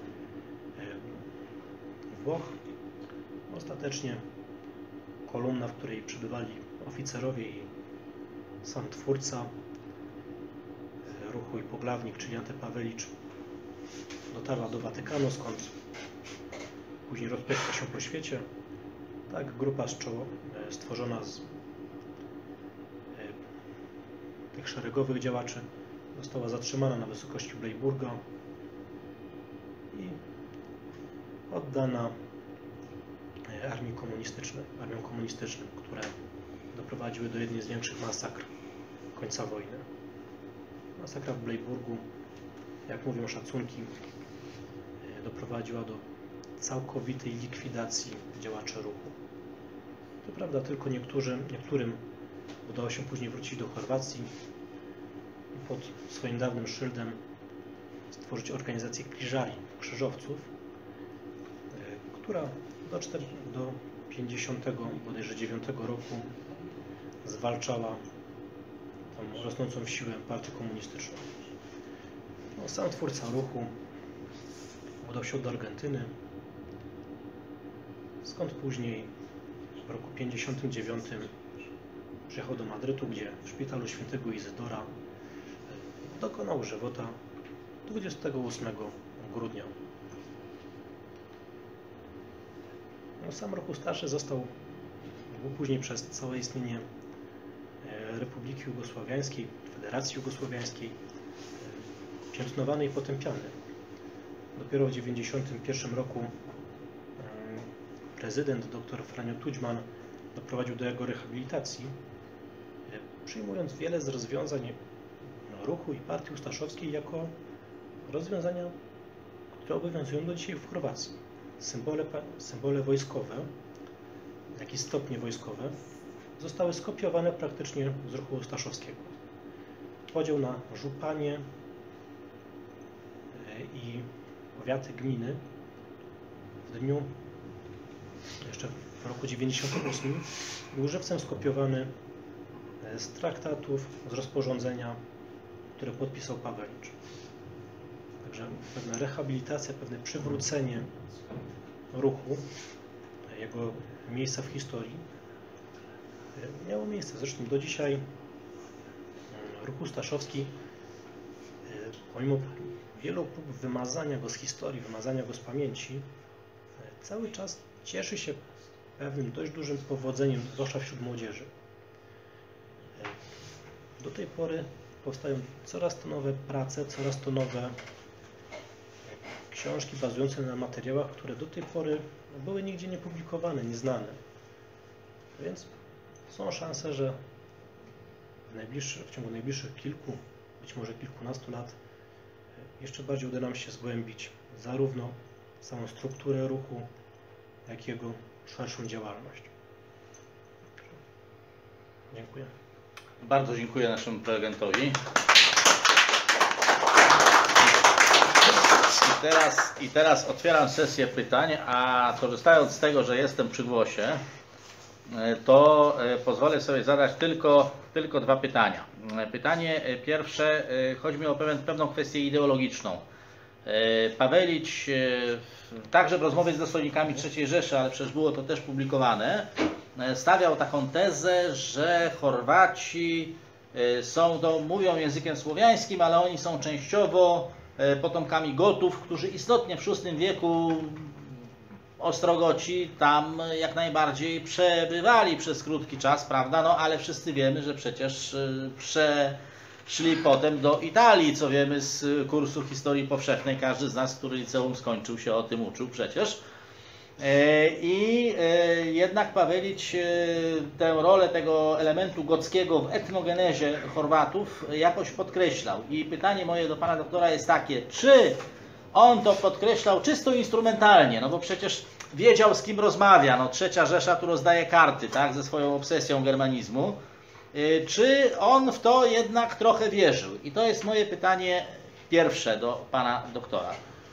Włoch. Ostatecznie kolumna, w której przybywali oficerowie i sam twórca ruchu i poglavnik, czyli Ante Pawelić, dotarła do Watykanu, skąd później rozpędziła się po świecie. Tak, grupa stworzona z tych szeregowych działaczy została zatrzymana na wysokości Bleiburga i oddana armiom komunistycznym, które doprowadziły do jednej z większych masakr końca wojny. Masakra w Bleiburgu, jak mówią szacunki, doprowadziła do całkowitej likwidacji działaczy ruchu. To prawda, tylko niektórym udało się później wrócić do Chorwacji i pod swoim dawnym szyldem stworzyć organizację krzyżowców, która do 1959 roku zwalczała tą rosnącą w siłę partię komunistyczną. No, sam twórca ruchu udał się do Argentyny, skąd później w roku 1959 przyjechał do Madrytu, gdzie w szpitalu świętego Izydora dokonał żywota 28 grudnia. No, sam ruch starszy był później przez całe istnienie Republiki Jugosłowiańskiej, Federacji Jugosłowiańskiej piętnowany i potępiany. Dopiero w 1991 roku prezydent dr Franjo Tudźman doprowadził do jego rehabilitacji, przyjmując wiele z rozwiązań ruchu i partii ustaszowskiej jako rozwiązania, które obowiązują do dzisiaj w Chorwacji. Symbole wojskowe, jak i stopnie wojskowe zostały skopiowane praktycznie z ruchu ustaszowskiego. Podział na żupanie i powiaty, gminy w dniu, jeszcze w roku 98, był żywcem skopiowany z traktatów, z rozporządzenia, które podpisał Pawelicz. Także pewna rehabilitacja, pewne przywrócenie ruchu, jego miejsca w historii miało miejsce. Zresztą do dzisiaj ruch ustaszowski, pomimo wielu prób wymazania go z historii, wymazania go z pamięci, cały czas cieszy się pewnym dość dużym powodzeniem, zwłaszcza wśród młodzieży. Do tej pory powstają coraz to nowe prace, coraz to nowe książki bazujące na materiałach, które do tej pory były nigdzie nie publikowane, nieznane. Więc są szanse, że w ciągu najbliższych kilku, być może kilkunastu lat jeszcze bardziej uda nam się zgłębić zarówno samą strukturę ruchu, jak i jego szerszą działalność. Dziękuję. Bardzo dziękuję naszemu prelegentowi. I teraz otwieram sesję pytań, a korzystając z tego, że jestem przy głosie, to pozwolę sobie zadać tylko dwa pytania. Pytanie pierwsze, chodzi mi o pewną kwestię ideologiczną. Pawelicz, także w rozmowie z dostojnikami III Rzeszy, ale przecież było to też publikowane, stawiał taką tezę, że Chorwaci mówią językiem słowiańskim, ale oni są częściowo potomkami Gotów, którzy istotnie w VI wieku Ostrogoci tam jak najbardziej przebywali przez krótki czas, prawda? No ale wszyscy wiemy, że przecież przeszli potem do Italii, co wiemy z kursu historii powszechnej. Każdy z nas, który liceum skończył, się o tym uczył przecież. I jednak Pawelicz tę rolę tego elementu gockiego w etnogenezie Chorwatów jakoś podkreślał. I pytanie moje do pana doktora jest takie, czy on to podkreślał czysto instrumentalnie, no bo przecież wiedział, z kim rozmawia, no III Rzesza tu rozdaje karty, tak, ze swoją obsesją germanizmu, czy on w to jednak trochę wierzył? I to jest moje pytanie pierwsze do pana doktora.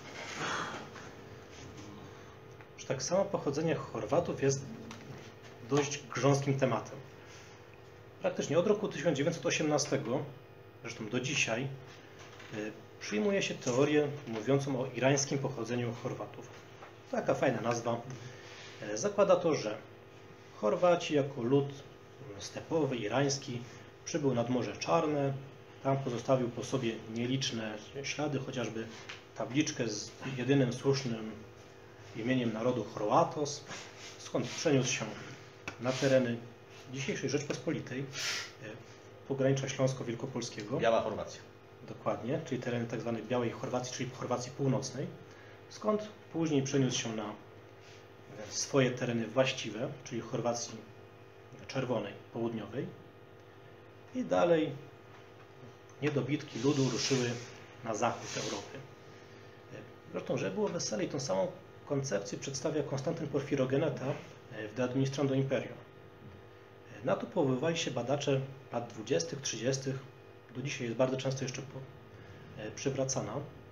Tak samo pochodzenie Chorwatów jest dość grząskim tematem. Praktycznie od roku 1918, zresztą do dzisiaj, przyjmuje się teorię mówiącą o irańskim pochodzeniu Chorwatów. Taka fajna nazwa. Zakłada to, że Chorwaci jako lud stepowy, irański przybył nad Morze Czarne, tam pozostawił po sobie nieliczne ślady, chociażby tabliczkę z jedynym słusznym imieniem narodu Chorwatos, skąd przeniósł się na tereny dzisiejszej Rzeczpospolitej, pogranicza Śląsko-Wielkopolskiego. Biała Chorwacja. Dokładnie, czyli tereny tzw. Białej Chorwacji, czyli Chorwacji Północnej, skąd później przeniósł się na swoje tereny właściwe, czyli Chorwacji Czerwonej, Południowej. I dalej niedobitki ludu ruszyły na zachód Europy. Zresztą, żeby było weselej, tą samą koncepcję przedstawia Konstantyn Porfirogeneta w De Administrando Imperium. Na to powoływali się badacze lat 20., 30., do dzisiaj jest bardzo często jeszcze przywracana.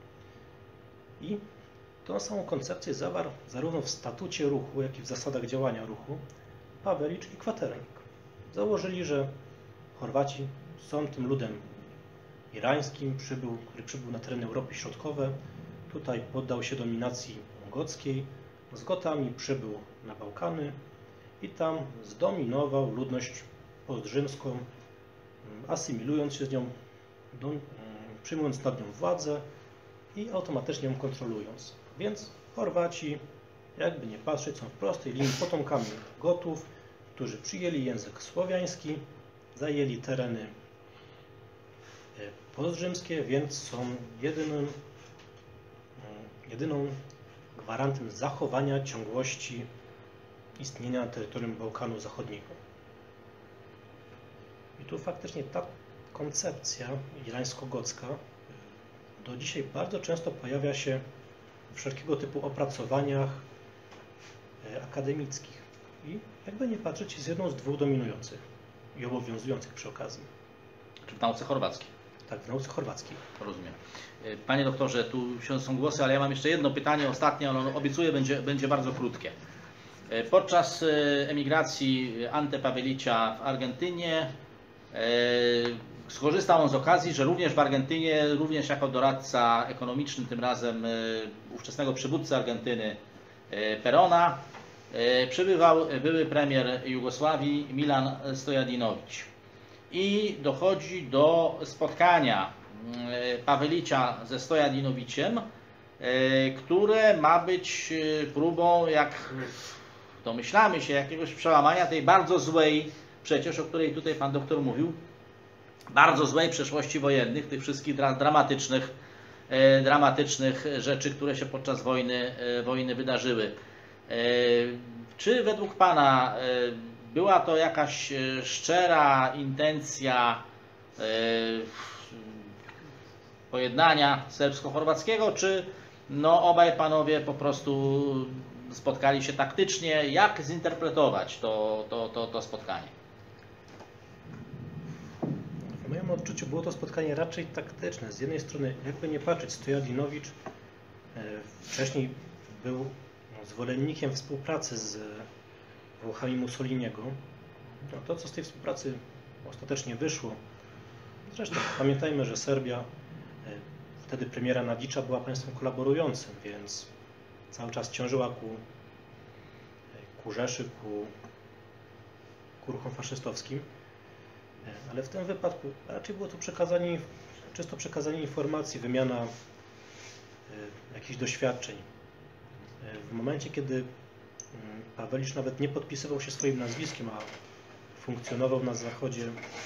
I tą samą koncepcję zawarł zarówno w statucie ruchu, jak i w zasadach działania ruchu Pawelicz i Kwaternik. Założyli, że Chorwaci są tym ludem irańskim, który przybył na tereny Europy Środkowej. Tutaj poddał się dominacji gockiej, z Gotami przybył na Bałkany i tam zdominował ludność postrzymską, asymilując się z nią, przyjmując nad nią władzę i automatycznie ją kontrolując. Więc Chorwaci, jakby nie patrzeć, są w prostej linii potomkami Gotów, którzy przyjęli język słowiański, zajęli tereny postrzymskie, więc są jedyną gwarantem zachowania ciągłości istnienia na terytorium Bałkanu Zachodniego. I tu faktycznie ta koncepcja irańsko-gocka do dzisiaj bardzo często pojawia się w wszelkiego typu opracowaniach akademickich. I jakby nie patrzeć, jest jedną z dwóch dominujących i obowiązujących przy okazji. Czy w nauce chorwackiej? Tak, w nauce chorwackiej. Rozumiem. Panie doktorze, tu są głosy, ale ja mam jeszcze jedno pytanie, ostatnie, ale obiecuję, będzie bardzo krótkie. Podczas emigracji Ante Pawelicia w Argentynie skorzystał on z okazji, że również w Argentynie, również jako doradca ekonomiczny, tym razem ówczesnego przywódcy Argentyny Perona, przybywał były premier Jugosławii Milan Stojadinowicz. I dochodzi do spotkania Pawelicia ze Stojadinowiciem, które ma być próbą, jak domyślamy się, jakiegoś przełamania tej bardzo złej, przecież o której tutaj pan doktor mówił, bardzo złej przeszłości wojennych, tych wszystkich dramatycznych rzeczy, które się podczas wojny wydarzyły. Czy według pana była to jakaś szczera intencja pojednania serbsko-chorwackiego, czy no obaj panowie po prostu spotkali się taktycznie? Jak zinterpretować to spotkanie? W moim odczuciu było to spotkanie raczej taktyczne. Z jednej strony, jakby nie patrzeć, Stojadinowicz wcześniej był zwolennikiem współpracy z Włochami Mussoliniego. No to, co z tej współpracy ostatecznie wyszło. Zresztą pamiętajmy, że Serbia, wtedy premiera Nadicza, była państwem kolaborującym, więc cały czas ciążyła ku Rzeszy, ku ruchom faszystowskim. Ale w tym wypadku raczej było to czysto przekazanie informacji, wymiana jakichś doświadczeń. W momencie, kiedy Pawelicz nawet nie podpisywał się swoim nazwiskiem, a funkcjonował na zachodzie,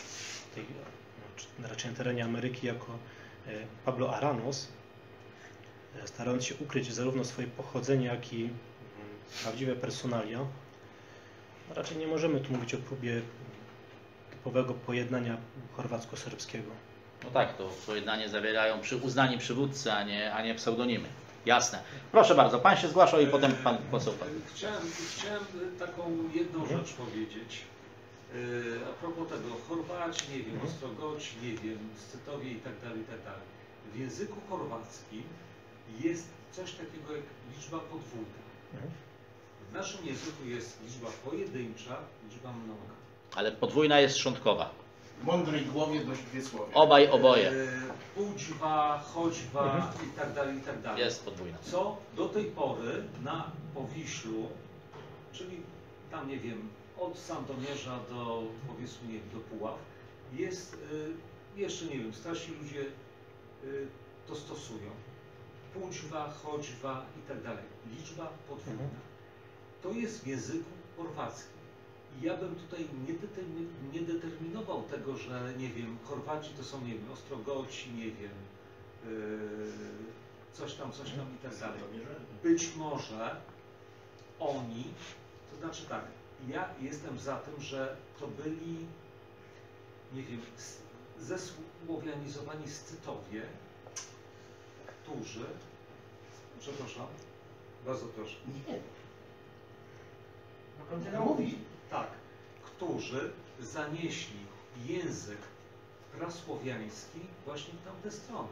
raczej na terenie Ameryki, jako Pablo Aranos, starając się ukryć zarówno swoje pochodzenie, jak i prawdziwe personalia, raczej nie możemy tu mówić o próbie typowego pojednania chorwacko-serbskiego. No tak, to pojednanie zawierają uznani przywódcy, a nie pseudonimy. Jasne. Proszę bardzo, pan się zgłaszał i potem pan poseł. Chciałem taką jedną rzecz powiedzieć. A propos tego, Chorwaci, nie wiem, Ostrogoci, nie wiem, Scytowie i tak dalej, i tak dalej. W języku chorwackim jest coś takiego jak liczba podwójna. W naszym języku jest liczba pojedyncza, liczba mnoga. Ale podwójna jest szczątkowa. W mądrej głowie dość dwie słowa. Oboje. Pójdźwa, chodźwa i tak dalej, i tak dalej. Jest podwójna. Co do tej pory na Powiślu, czyli tam, nie wiem, od Sandomierza do, powiedzmy, nie wiem, do Puław, jest, jeszcze nie wiem, starsi ludzie to stosują. Pójdźwa, chodźwa i tak dalej. Liczba podwójna. To jest w języku chorwackim. I ja bym tutaj nie determinował tego, że, nie wiem, Chorwaci to są, nie wiem, Ostrogoci, nie wiem, coś tam i tak dalej. Być może oni, to znaczy tak, ja jestem za tym, że to byli, nie wiem, zesłowianizowani Scytowie, którzy, przepraszam, bardzo proszę. Nie. Mówi. Tak, którzy zanieśli język prasłowiański właśnie w tamte strony.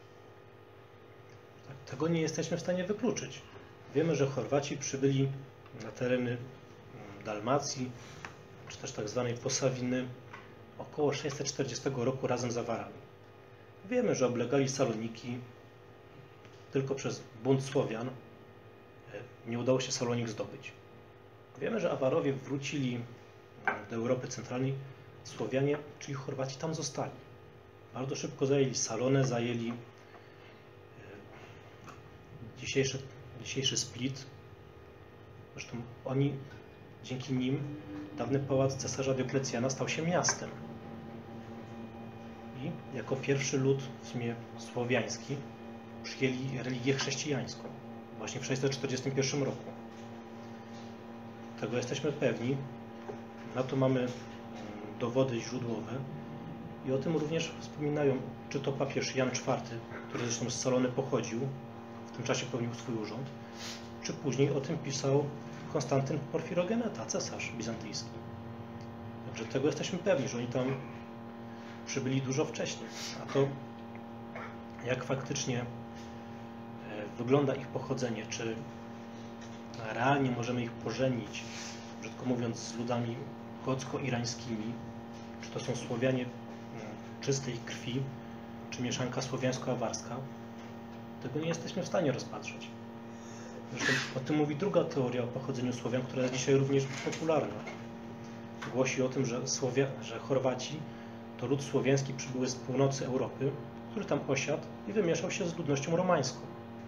Tak, tego nie jesteśmy w stanie wykluczyć. Wiemy, że Chorwaci przybyli na tereny Dalmacji, czy też tak zwanej Posawiny, około 640 roku razem z Awarami. Wiemy, że oblegali Saloniki, tylko przez bunt Słowian nie udało się Salonik zdobyć. Wiemy, że Awarowie wrócili do Europy Centralnej, Słowianie, czyli Chorwaci, tam zostali. Bardzo szybko zajęli Salonę, zajęli dzisiejszy Split. Zresztą oni, dzięki nim, dawny pałac cesarza Dioklecjana stał się miastem. I jako pierwszy lud, w sumie słowiański, przyjęli religię chrześcijańską właśnie w 641 roku. Tego jesteśmy pewni. Na to mamy dowody źródłowe. I o tym również wspominają, czy to papież Jan IV, który zresztą z Salony pochodził, w tym czasie pełnił swój urząd, czy później o tym pisał Konstantyn Porfirogeneta, cesarz bizantyjski. Także tego jesteśmy pewni, że oni tam przybyli dużo wcześniej. A to, jak faktycznie wygląda ich pochodzenie, czy realnie możemy ich pożenić, brzydko mówiąc, z ludami gocko-irańskimi, czy to są Słowianie czystej krwi, czy mieszanka słowiańsko-awarska, tego nie jesteśmy w stanie rozpatrzeć. Zresztą o tym mówi druga teoria o pochodzeniu Słowian, która jest dzisiaj również popularna. Głosi o tym, że Chorwaci to lud słowiański przybyły z północy Europy, który tam osiadł i wymieszał się z ludnością romańską.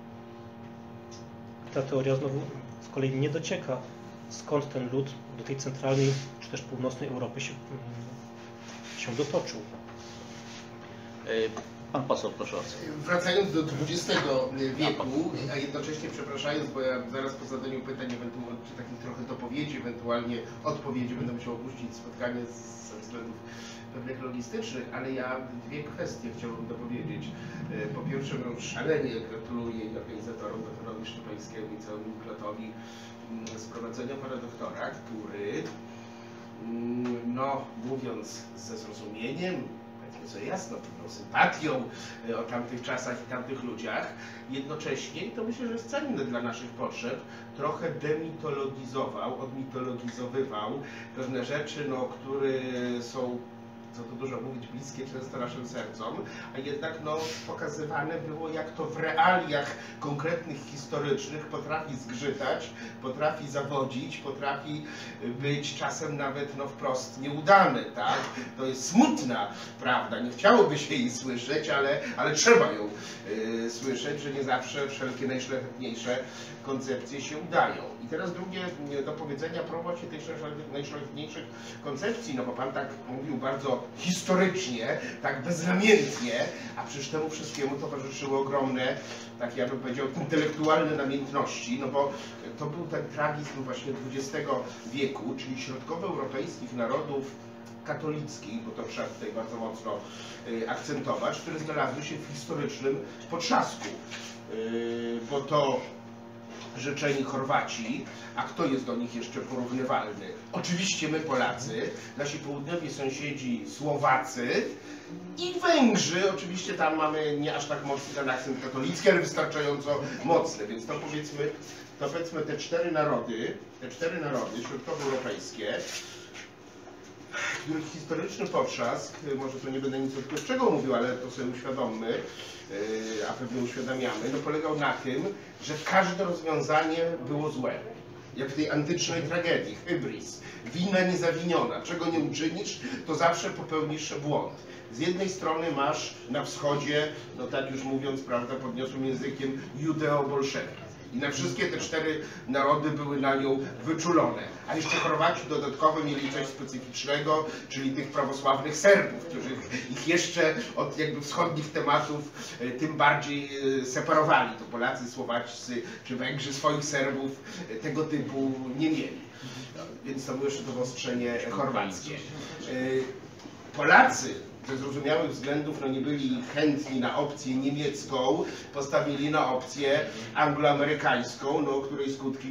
Ta teoria znowu z kolei nie docieka, skąd ten lud do tej centralnej czy też północnej Europy się dotoczył. Pan poseł, proszę o co. Wracając do XX wieku, a jednocześnie przepraszając, bo ja zaraz po zadaniu pytań, czy takich trochę dopowiedzi, ewentualnie odpowiedzi, będę musiał opuścić spotkanie ze względów pewnych logistycznych, ale ja dwie kwestie chciałbym dopowiedzieć. Po pierwsze, no, szalenie gratuluję i organizatorom, doktorowi Szczepańskiemu i całemu Klatowi sprowadzenia pana doktora, który, no mówiąc ze zrozumieniem, powiedzmy sobie jasno, pewną sympatią o tamtych czasach i tamtych ludziach, jednocześnie, i to myślę, że jest cenne dla naszych potrzeb, trochę demitologizował, odmitologizowywał pewne rzeczy, no, które są, co tu dużo mówić, bliskie często naszym sercom, a jednak no, pokazywane było, jak to w realiach konkretnych, historycznych potrafi zgrzytać, potrafi zawodzić, potrafi być czasem nawet no, wprost nieudane, tak? To jest smutna prawda, nie chciałoby się jej słyszeć, ale trzeba ją słyszeć, że nie zawsze wszelkie najszlachetniejsze koncepcje się udają. I teraz drugie do powiedzenia propos tych najszlachetniejszych koncepcji, no bo pan tak mówił bardzo historycznie, tak beznamiętnie, a przecież temu wszystkiemu towarzyszyły ogromne, tak ja bym powiedział, intelektualne namiętności, no bo to był ten tragizm właśnie XX wieku, czyli środkowoeuropejskich narodów katolickich, bo to trzeba tutaj bardzo mocno akcentować, które znalazły się w historycznym potrzasku, bo to rzeczeni Chorwaci, a kto jest do nich jeszcze porównywalny? Oczywiście my Polacy, nasi południowi sąsiedzi Słowacy i Węgrzy, oczywiście tam mamy nie aż tak mocny ten akcent katolicki, ale wystarczająco mocny, więc to powiedzmy te cztery narody środkowoeuropejskie, których historyczny potrzask, może tu nie będę nic odkrywczego mówił, ale to sobie uświadommy, a pewnie uświadamiamy, no polegał na tym, że każde rozwiązanie było złe. Jak w tej antycznej tragedii, hybris, wina niezawiniona, czego nie uczynisz, to zawsze popełnisz błąd. Z jednej strony masz na wschodzie, no tak już mówiąc, prawda, podniosłym językiem, judeo-bolszewizm. I na wszystkie te cztery narody były na nią wyczulone. A jeszcze Chorwaci dodatkowo mieli coś specyficznego, czyli tych prawosławnych Serbów, którzy ich jeszcze od jakby wschodnich tematów tym bardziej separowali. To Polacy, Słowacy czy Węgrzy swoich Serbów tego typu nie mieli. Więc to było jeszcze to wyostrzenie chorwackie. Polacy ze zrozumiałych względów no nie byli chętni na opcję niemiecką, postawili na opcję angloamerykańską, no, której skutki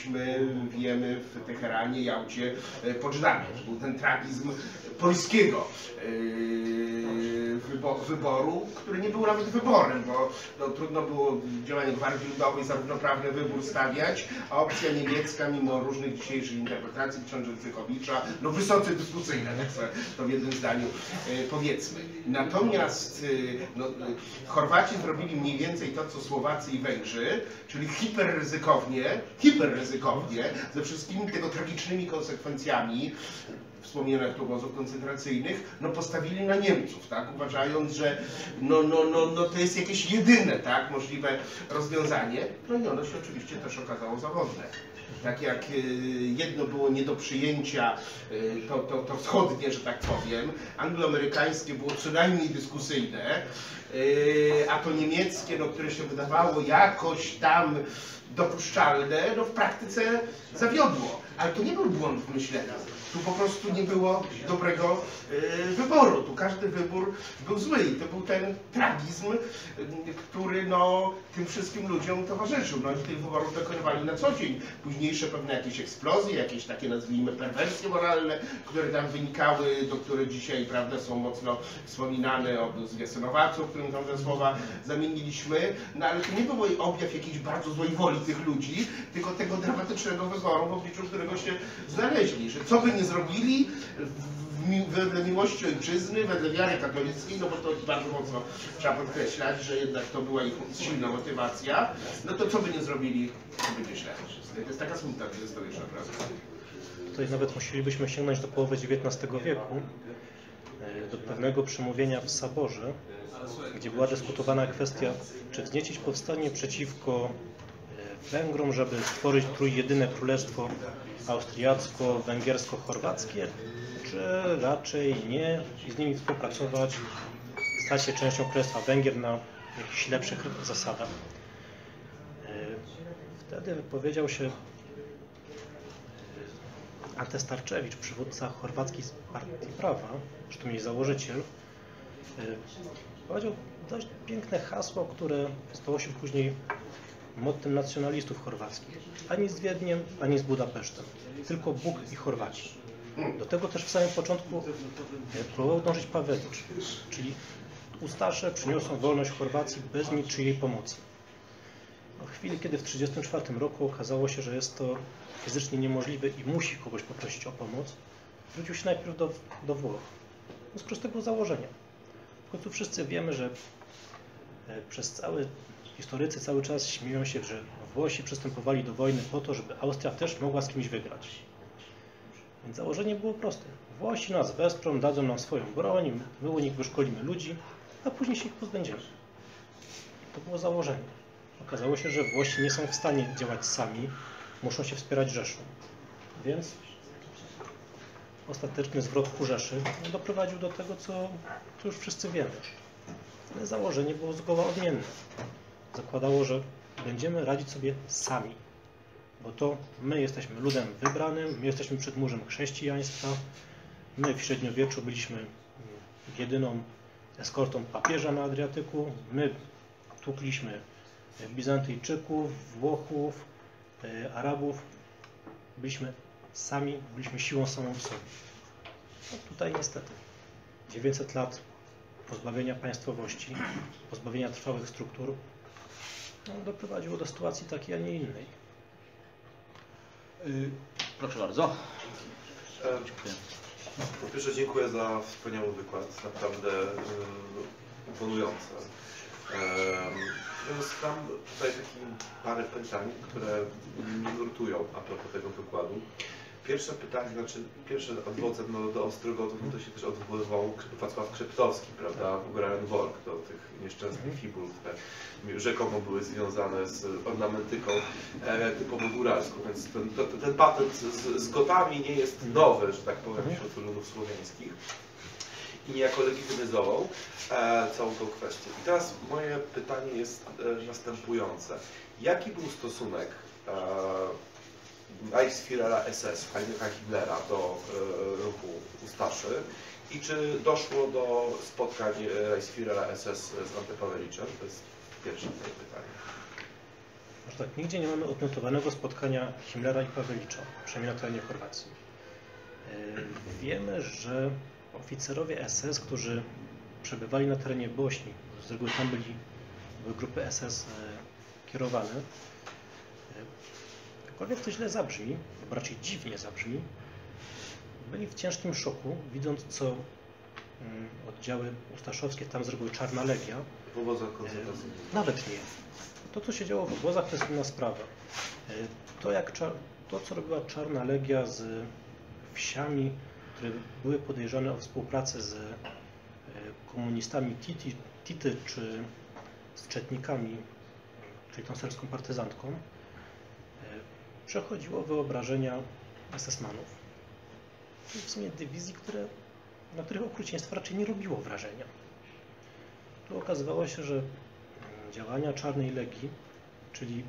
wiemy w Teheranie, Jałcie, Poczdamie. To był ten tragizm polskiego wyboru, który nie był nawet wyborem, bo no, trudno było w działaniu Gwardii Ludowej za równoprawny wybór stawiać, a opcja niemiecka, mimo różnych dzisiejszych interpretacji książę Zychowicza, no wysoce dyskusyjna, tak sobie to w jednym zdaniu powiedzmy. Natomiast no, Chorwaci zrobili mniej więcej to, co Słowacy i Węgrzy, czyli hiperryzykownie, ze wszystkimi tego tragicznymi konsekwencjami wspomnianych tu obozów koncentracyjnych, no postawili na Niemców, tak, uważając, że no to jest jakieś jedyne, tak, możliwe rozwiązanie. No i ono się oczywiście też okazało zawodne. Tak jak jedno było nie do przyjęcia, to wschodnie, że tak powiem, angloamerykańskie było co najmniej dyskusyjne, a to niemieckie, no, które się wydawało jakoś tam dopuszczalne, no w praktyce zawiodło. Ale to nie był błąd w myśleniu. Tu po prostu nie było dobrego wyboru. Tu każdy wybór był zły i to był ten tragizm, który no, tym wszystkim ludziom towarzyszył. No i tych wyborów dokonywali na co dzień. Późniejsze pewne jakieś eksplozje, jakieś takie nazwijmy perwersje moralne, które tam wynikały, do których dzisiaj, prawda, są mocno wspominane od zwiastunowaców, którym tam te słowa zamieniliśmy. No ale to nie był objaw jakiejś bardzo złej woli tych ludzi, tylko tego dramatycznego wyboru, w obliczu którego się znaleźli. Że co by nie zrobili wedle miłości ojczyzny, wedle wiary katolickiej, no bo to bardzo mocno trzeba podkreślać, że jednak to była ich silna motywacja, no to co by nie zrobili, to będzie źle. To jest taka smutna dwudziestowieczna prawda. Tutaj nawet musielibyśmy sięgnąć do połowy XIX wieku, do pewnego przemówienia w Saborze, gdzie była dyskutowana kwestia, czy wzniecić powstanie przeciwko Węgrom, żeby stworzyć trójjedyne królestwo austriacko-węgiersko-chorwackie, czy raczej nie i z nimi współpracować, stać się częścią Królestwa Węgier na jakichś lepszych zasadach. Wtedy wypowiedział się Ante Starczewicz, przywódca chorwackiej Partii Prawa, zresztą jej założyciel. Powiedział dość piękne hasło, które stało się później mottem nacjonalistów chorwackich. Ani z Wiedniem, ani z Budapesztem. Tylko Bóg i Chorwaci. Do tego też w samym początku próbował dążyć Pawelicz, czyli Ustasze przyniosą wolność Chorwacji bez niczyjej pomocy. W chwili, kiedy w 1934 roku okazało się, że jest to fizycznie niemożliwe i musi kogoś poprosić o pomoc, zwrócił się najpierw do Włoch. Z prostego założenia. W końcu wszyscy wiemy, że historycy cały czas śmieją się, że Włosi przystępowali do wojny po to, żeby Austria też mogła z kimś wygrać. Więc założenie było proste. Włosi nas wesprą, dadzą nam swoją broń, my u nich wyszkolimy ludzi, a później się ich pozbędziemy. To było założenie. Okazało się, że Włosi nie są w stanie działać sami, muszą się wspierać Rzeszą. Więc ostateczny zwrot ku Rzeszy doprowadził do tego, co już wszyscy wiemy. Ale założenie było zgoła odmienne. Zakładało, że będziemy radzić sobie sami, bo to my jesteśmy ludem wybranym, my jesteśmy przedmurzem chrześcijaństwa, my w średniowieczu byliśmy jedyną eskortą papieża na Adriatyku, my tłukliśmy Bizantyjczyków, Włochów, Arabów, byliśmy sami, byliśmy siłą samą w sobie. No tutaj niestety 900 lat pozbawienia państwowości, pozbawienia trwałych struktur doprowadziło do sytuacji takiej, a nie innej. Proszę bardzo. Po pierwsze dziękuję za wspaniały wykład, naprawdę imponujący. Mam tutaj parę pytań, które mnie nurtują a propos tego wykładu. Pierwsze pytanie, pierwsze adwocem do Ostrogotów, to się też odwoływał Wacław Krzeptowski, prawda, w Ugrarenborg, do tych nieszczęsnych fibul, które rzekomo były związane z ornamentyką typowo góralską, więc ten patent z gotami nie jest nowy, że tak powiem, wśród ludów słowiańskich i niejako legitymizował całą tą kwestię. I teraz moje pytanie jest następujące. Jaki był stosunek Reichsführera SS, Heinricha Himmlera do ruchu Ustaszy i czy doszło do spotkań Reichsführera SS z Antepaweliczem? To jest pierwsze moje pytanie. Może tak, nigdzie nie mamy odnotowanego spotkania Himmlera i Pawelicza, przynajmniej na terenie Chorwacji. Wiemy, że oficerowie SS, którzy przebywali na terenie Bośni, z reguły tam były grupy SS kierowane, jakkolwiek to źle zabrzmi, bo raczej dziwnie zabrzmi, byli w ciężkim szoku, widząc co oddziały ustaszowskie, tam z reguły Czarna Legia. W obozach koncentracyjnych. Nawet nie. To, co się działo w obozach, to jest inna sprawa. To, co robiła Czarna Legia z wsiami, które były podejrzane o współpracę z komunistami Tity czy z Czetnikami, czyli tą serbską partyzantką, przechodziło wyobrażenia SS-manów. W sumie dywizji, na których okrucieństwo raczej nie robiło wrażenia. tu okazywało się, że działania Czarnej Legii, czyli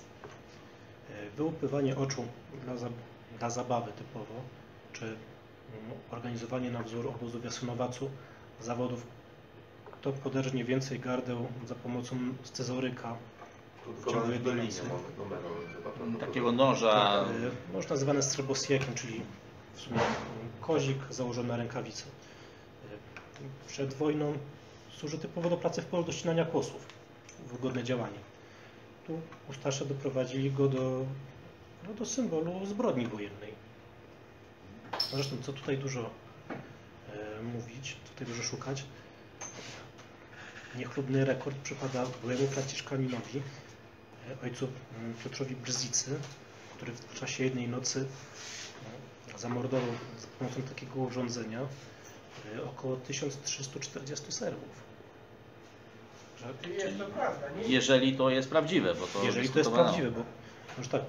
wyłupywanie oczu dla zabawy typowo, czy organizowanie na wzór obozu w Jasenowacu zawodów, kto poderżnie więcej gardeł za pomocą scyzoryka w ciągu jednej nocy. Takiego noża. Noż nazywany strebosiekiem, czyli w sumie kozik założony na rękawicę. Przed wojną służy typowo do pracy w polu do ścinania kłosów. Wygodne działanie. Tu ustasze doprowadzili go do symbolu zbrodni wojennej. Zresztą, co tutaj dużo mówić, tutaj dużo szukać. Niechlubny rekord przypada byłemu Franciszkaninowi, ojcu Piotrowi Brzyzicy, który w czasie jednej nocy zamordował za pomocą takiego urządzenia około 1340 Serbów. Jest to prawda, nie? Jeżeli to jest prawdziwe, bo to Jeżeli to jest prawdziwe, bo już tak,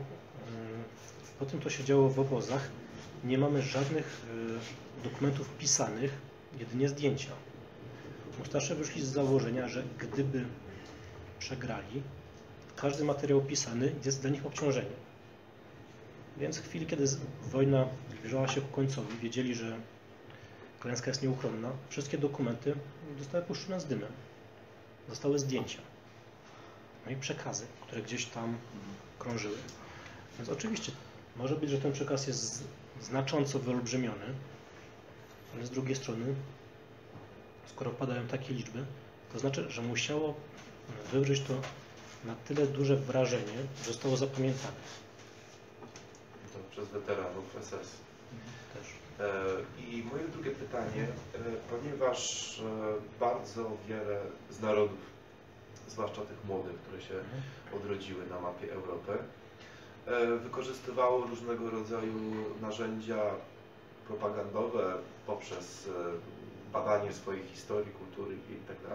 po tym, co się działo w obozach, nie mamy żadnych dokumentów pisanych, jedynie zdjęcia. Ustasze wyszli z założenia, że gdyby przegrali, każdy materiał pisany jest dla nich obciążeniem. Więc w chwili, kiedy wojna zbliżała się ku końcowi, wiedzieli, że klęska jest nieuchronna, wszystkie dokumenty zostały puszczone z dymem. Zostały zdjęcia. No i przekazy, które gdzieś tam krążyły. Więc oczywiście może być, że ten przekaz jest znacząco wyolbrzymiony, ale z drugiej strony, skoro padają takie liczby, to znaczy, że musiało wywrzeć to na tyle duże wrażenie, że zostało zapamiętane. To przez weteranów SS. Też. I moje drugie pytanie, ponieważ bardzo wiele z narodów, zwłaszcza tych młodych, które się odrodziły na mapie Europy, wykorzystywało różnego rodzaju narzędzia propagandowe poprzez badanie swojej historii, kultury itd.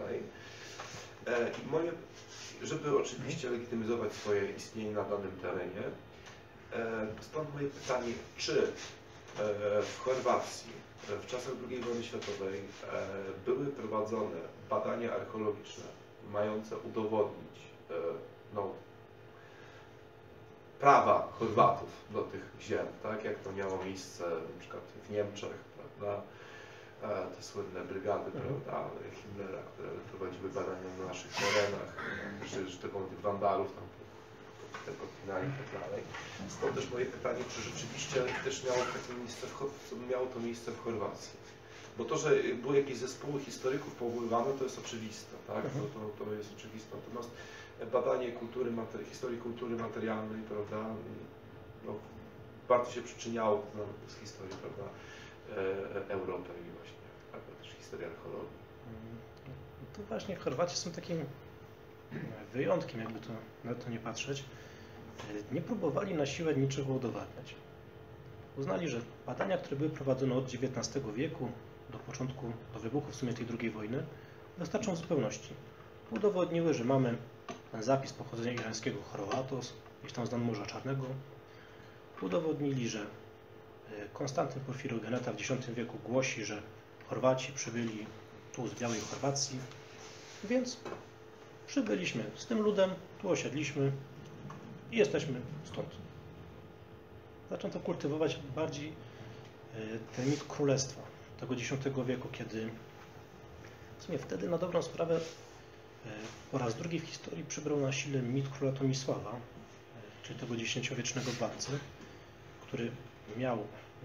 I moje, żeby oczywiście legitymizować swoje istnienie na danym terenie, stąd moje pytanie, czy w Chorwacji w czasach II wojny światowej były prowadzone badania archeologiczne mające udowodnić prawa Chorwatów do tych ziem, tak jak to miało miejsce na przykład w Niemczech, prawda? Te słynne brygady, prawda, Himmlera, które prowadziły badania na naszych terenach, że tego Wandalów tam podpinali i tak dalej. Stąd też moje pytanie, czy rzeczywiście też miało to miejsce w Chorwacji. Bo to, że były jakieś zespoły historyków powoływane, to jest oczywiste, tak? To jest oczywiste. Natomiast badanie historii kultury materialnej, prawda, no, bardzo się przyczyniało z historii, prawda, Europy i właśnie, prawda, też historii archeologii. To właśnie Chorwaci są takim wyjątkiem, jakby to na to nie patrzeć. Nie próbowali na siłę niczego udowadniać. Uznali, że badania, które były prowadzone od XIX wieku do wybuchu w sumie tej II wojny, wystarczą w zupełności. Udowodniły, że mamy ten zapis pochodzenia irańskiego Chorwatos, gdzieś tam z nad Morza Czarnego. Udowodnili, że Konstantyn Porfirogeneta w X wieku głosi, że Chorwaci przybyli tu z Białej Chorwacji, więc przybyliśmy z tym ludem, tu osiedliśmy i jesteśmy stąd. Zaczęto kultywować bardziej ten mit królestwa tego X wieku, kiedy w sumie wtedy na dobrą sprawę po raz drugi w historii przybrał na sile mit króla Tomisława, czyli tego dziesięciowiecznego władcy, który miał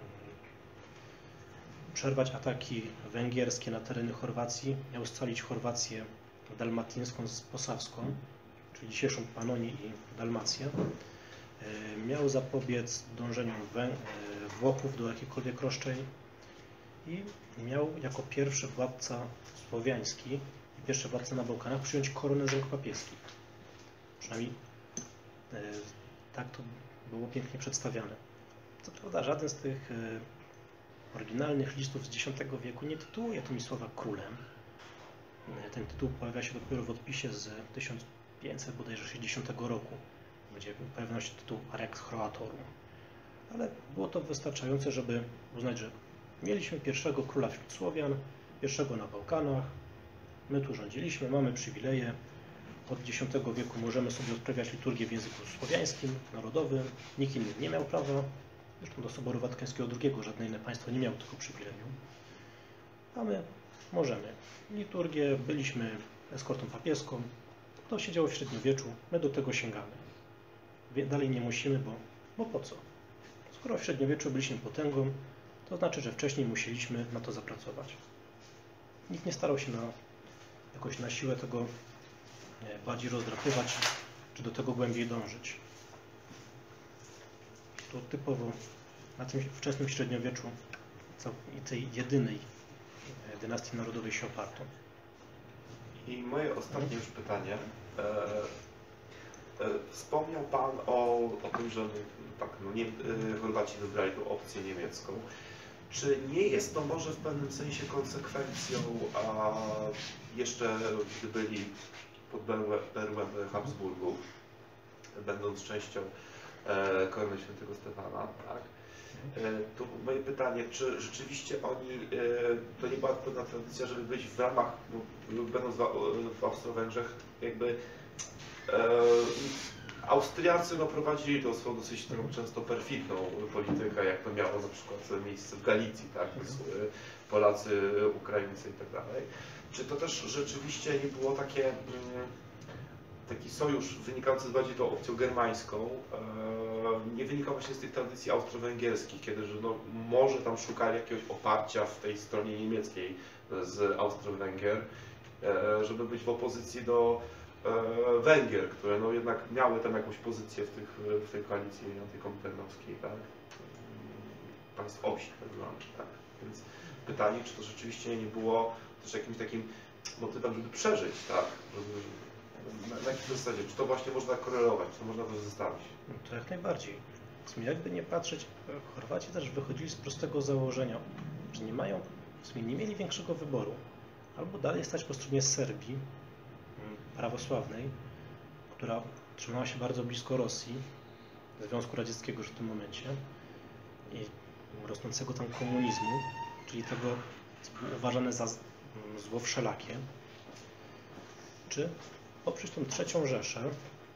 przerwać ataki węgierskie na tereny Chorwacji, miał scalić Chorwację dalmatyńską z posawską, czyli dzisiejszą Panonię i Dalmację. Miał zapobiec dążeniu Włochów do jakichkolwiek roszczeń i miał jako pierwszy władca słowiański i pierwszy władca na Bałkanach przyjąć koronę z rąk papieskich. Przynajmniej tak to było pięknie przedstawiane. Co prawda żaden z tych oryginalnych listów z X wieku nie tytułuje Tomisława królem. Ten tytuł pojawia się dopiero w odpisie z 1560 roku, gdzie pojawił się tytuł Rex Croatorum. Ale było to wystarczające, żeby uznać, że mieliśmy pierwszego króla wśród Słowian, pierwszego na Bałkanach My tu rządziliśmy, mamy przywileje. Od X wieku możemy sobie odprawiać liturgię w języku słowiańskim, narodowym. Nikt inny nie miał prawa. Zresztą do Soboru Watykańskiego II żadne inne państwo nie miało tego przywileju. A my możemy. Liturgię, byliśmy eskortą papieską. To się działo w średniowieczu. My do tego sięgamy. Dalej nie musimy, bo po co? Skoro w średniowieczu byliśmy potęgą, to znaczy, że wcześniej musieliśmy na to zapracować. Nikt nie starał się jakoś na siłę tego bardziej rozdrapywać, czy do tego głębiej dążyć. To typowo na tym wczesnym średniowieczu i tej jedynej dynastii narodowej się oparto. I moje ostatnie już pytanie. Wspomniał Pan o tym, że tak, Chorwaci wybrali tą opcję niemiecką. Czy nie jest to może w pewnym sensie konsekwencją, a jeszcze gdy byli pod berłem Habsburgów, będąc częścią korony świętego Stefana, tak? To moje pytanie, czy rzeczywiście oni, to nie była pewna tradycja, żeby być w ramach, będąc w Austro-Węgrzech, jakby Austriacy prowadzili tą swoją dosyć często perfidną politykę, jak to miało na przykład miejsce w Galicji, tak? Polacy, Ukraińcy i tak dalej. Czy to też rzeczywiście nie było taki sojusz wynikający bardziej tą opcją germańską, nie wynikał właśnie z tych tradycji austro-węgierskich, kiedy że może tam szukali jakiegoś oparcia w tej stronie niemieckiej z Austro-Węgier, żeby być w opozycji do Węgier, które jednak miały tam jakąś pozycję w tej koalicji antykominternowskiej, tak? Państw osi, tak? Więc pytanie, czy to rzeczywiście nie było też jakimś takim motywem, żeby przeżyć, tak? Na jakiej zasadzie? Czy to właśnie można korelować? Czy to można to zestawić? No to jak najbardziej. W sumie jakby nie patrzeć, Chorwaci też wychodzili z prostego założenia, że nie mieli większego wyboru. Albo dalej stać po stronie Serbii prawosławnej, która trzymała się bardzo blisko Rosji, Związku Radzieckiego już w tym momencie i rosnącego tam komunizmu, czyli tego, co było uważane za zło wszelakie, czy poprzeć tą trzecią Rzeszę,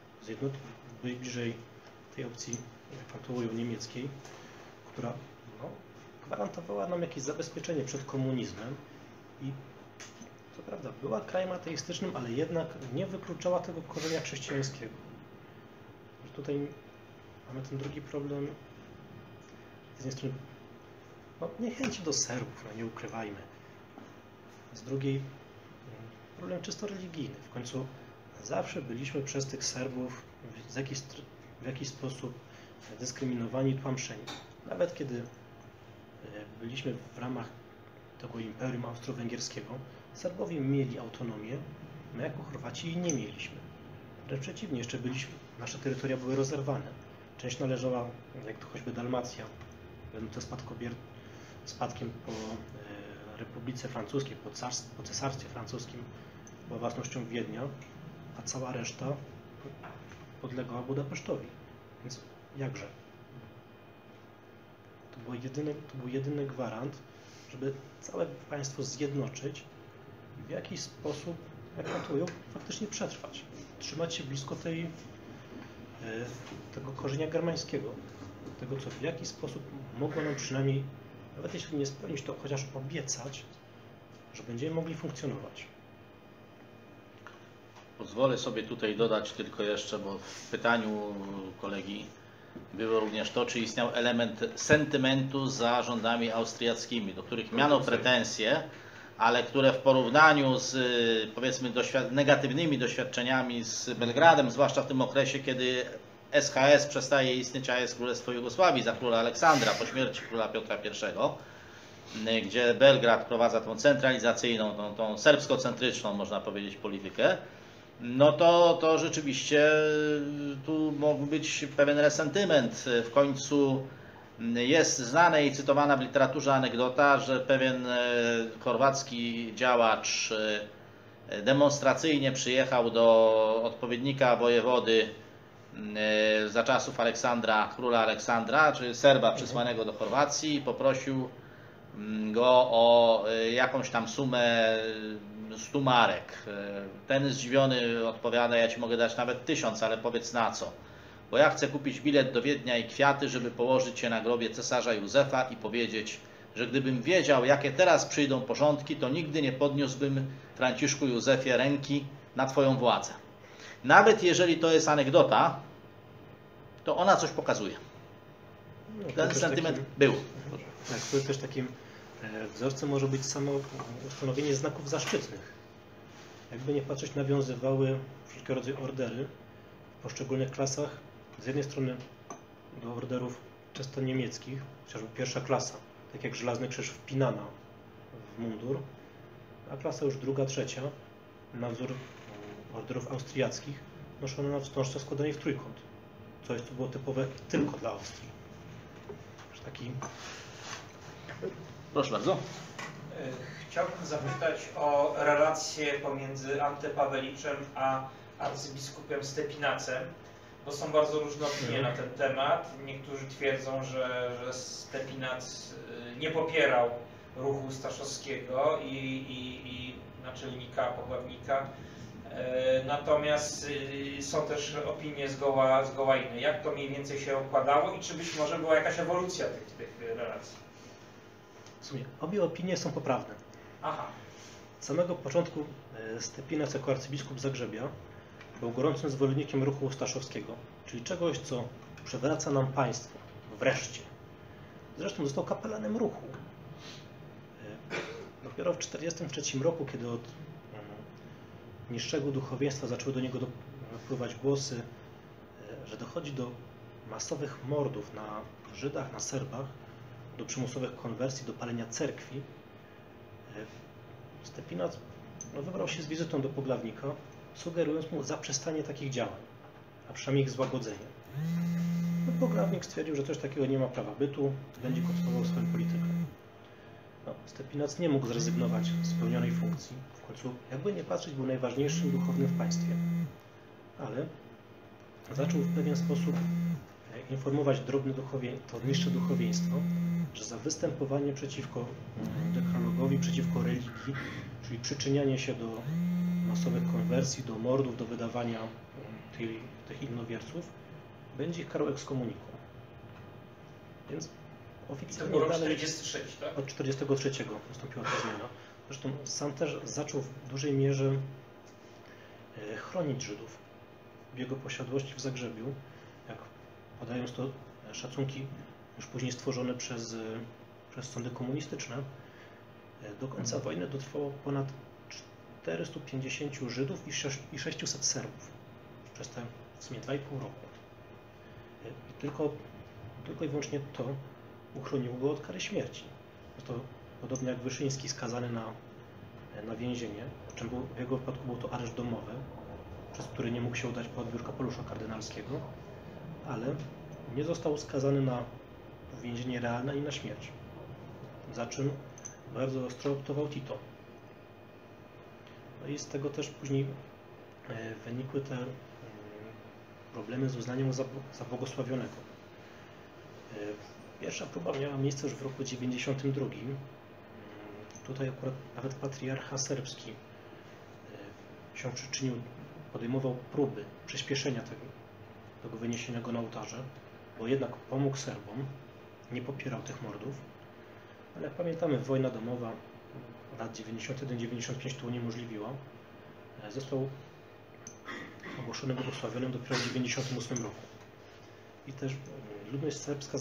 być bliżej tej opcji, jak pan to ujął, niemieckiej, która gwarantowała nam jakieś zabezpieczenie przed komunizmem i co prawda była krajem ateistycznym, ale jednak nie wykluczała tego korzenia chrześcijańskiego. Tutaj mamy ten drugi problem, z jednej strony niechęci do Serbów, nie ukrywajmy. Z drugiej problem czysto religijny. W końcu zawsze byliśmy przez tych Serbów w jakiś sposób dyskryminowani, tłamszeni. Nawet kiedy byliśmy w ramach tego Imperium Austro-Węgierskiego, Serbowie mieli autonomię, my jako Chorwaci jej nie mieliśmy. Wręcz przeciwnie, jeszcze nasze terytoria były rozerwane. Część należała, jak to choćby Dalmacja, będąca spadkiem po Republice Francuskiej, po Cesarstwie Francuskim, była własnością Wiednia, a cała reszta podlegała Budapesztowi. Więc jakże? To był jedyny gwarant, żeby całe państwo zjednoczyć i w jakiś sposób, jak pan to ujął, faktycznie przetrwać. Trzymać się blisko tego korzenia germańskiego. Tego, co w jakiś sposób mogło nam przynajmniej, nawet jeśli nie spełnić, to chociaż obiecać, że będziemy mogli funkcjonować. Pozwolę sobie tutaj dodać tylko jeszcze, bo w pytaniu kolegi było również to, czy istniał element sentymentu za rządami austriackimi, do których miano pretensje, ale które w porównaniu z, powiedzmy, negatywnymi doświadczeniami z Belgradem, zwłaszcza w tym okresie, kiedy SHS przestaje istnieć, a jest Królestwo Jugosławii za króla Aleksandra po śmierci króla Piotra I, gdzie Belgrad wprowadza tą centralizacyjną, tą serbsko-centryczną, można powiedzieć, politykę, no to rzeczywiście tu mógł być pewien resentyment. W końcu jest znana i cytowana w literaturze anegdota, że pewien chorwacki działacz demonstracyjnie przyjechał do odpowiednika wojewody za czasów Aleksandra, króla Aleksandra, czy Serba przysłanego do Chorwacji i poprosił go o jakąś tam sumę 100 marek. Ten zdziwiony odpowiada, ja ci mogę dać nawet 1000, ale powiedz na co. Bo ja chcę kupić bilet do Wiednia i kwiaty, żeby położyć się na grobie cesarza Józefa i powiedzieć, że gdybym wiedział, jakie teraz przyjdą porządki, to nigdy nie podniósłbym, Franciszku Józefie, ręki na twoją władzę. Nawet jeżeli to jest anegdota, to ona coś pokazuje. No, Ten sentyment takim, był. Tak, to też takim wzorcem może być samo ustanowienie znaków zaszczytnych. Jakby nie patrzeć, nawiązywały wszelkiego rodzaju ordery w poszczególnych klasach. Z jednej strony do orderów często niemieckich, chociażby pierwsza klasa, tak jak Żelazny Krzyż wpinana w mundur, a klasa już druga, trzecia, na wzór orderów austriackich, noszona na wstążce składanej w trójkąt. Coś, co było typowe tylko dla Austrii. Taki... Proszę bardzo. Chciałbym zapytać o relacje pomiędzy Antypaweliczem a arcybiskupem Stepinacem, bo są bardzo różne opinie na ten temat. Niektórzy twierdzą, że Stepinac nie popierał ruchu staszowskiego i naczelnika, pogławnika. Natomiast są też opinie zgoła inne. Jak to mniej więcej się układało i czy być może była jakaś ewolucja tych relacji? W sumie obie opinie są poprawne. Aha. Od samego początku Stepinac jako arcybiskup Zagrzebia był gorącym zwolennikiem ruchu staszowskiego, czyli czegoś, co przywraca nam państwo. Wreszcie. Zresztą został kapelanem ruchu. Dopiero w 1943 roku, kiedy od niższego duchowieństwa zaczęły do niego dopływać głosy, że dochodzi do masowych mordów na Żydach, na Serbach, do przymusowych konwersji, do palenia cerkwi, Stepinac wybrał się z wizytą do pogławnika, sugerując mu zaprzestanie takich działań, a przynajmniej ich złagodzenie. Pogławnik stwierdził, że coś takiego nie ma prawa bytu, będzie kontynuował swoją politykę. Stepinac nie mógł zrezygnować z pełnionej funkcji. W końcu, jakby nie patrzeć, był najważniejszym duchownym w państwie. Ale zaczął w pewien sposób informować to niższe duchowieństwo, że za występowanie przeciwko dekrologowi, przeciwko religii, czyli przyczynianie się do masowych konwersji, do mordów, do wydawania tych innowierców, będzie ich karał ekskomuniką. Więc oficjalnie to było 43, tak? Od 1943 nastąpiła ta zmiana. Zresztą sam też zaczął w dużej mierze chronić Żydów w jego posiadłości w Zagrzebiu, jak podając to szacunki już później stworzone przez sądy komunistyczne. Do końca wojny dotrwało ponad 450 Żydów i 600 Serbów przez te w sumie 2,5 roku. I tylko i wyłącznie to uchroniło go od kary śmierci. To podobnie jak Wyszyński skazany na więzienie, czym w jego wypadku był to areszt domowy, przez który nie mógł się udać po odbiór kapelusza kardynalskiego, ale nie został skazany na więzienie realne ani na śmierć, za czym bardzo ostro optował Tito. No i z tego też później wynikły te problemy z uznaniem za błogosławionego. Pierwsza próba miała miejsce już w roku 1992. Tutaj akurat nawet patriarcha serbski się przyczynił, podejmował próby przyspieszenia tego wyniesienia go na ołtarze, bo jednak pomógł Serbom, nie popierał tych mordów, ale jak pamiętamy, wojna domowa lat 91-95 to uniemożliwiła. Został ogłoszony błogosławionym dopiero w 1998 roku. I też ludność serbska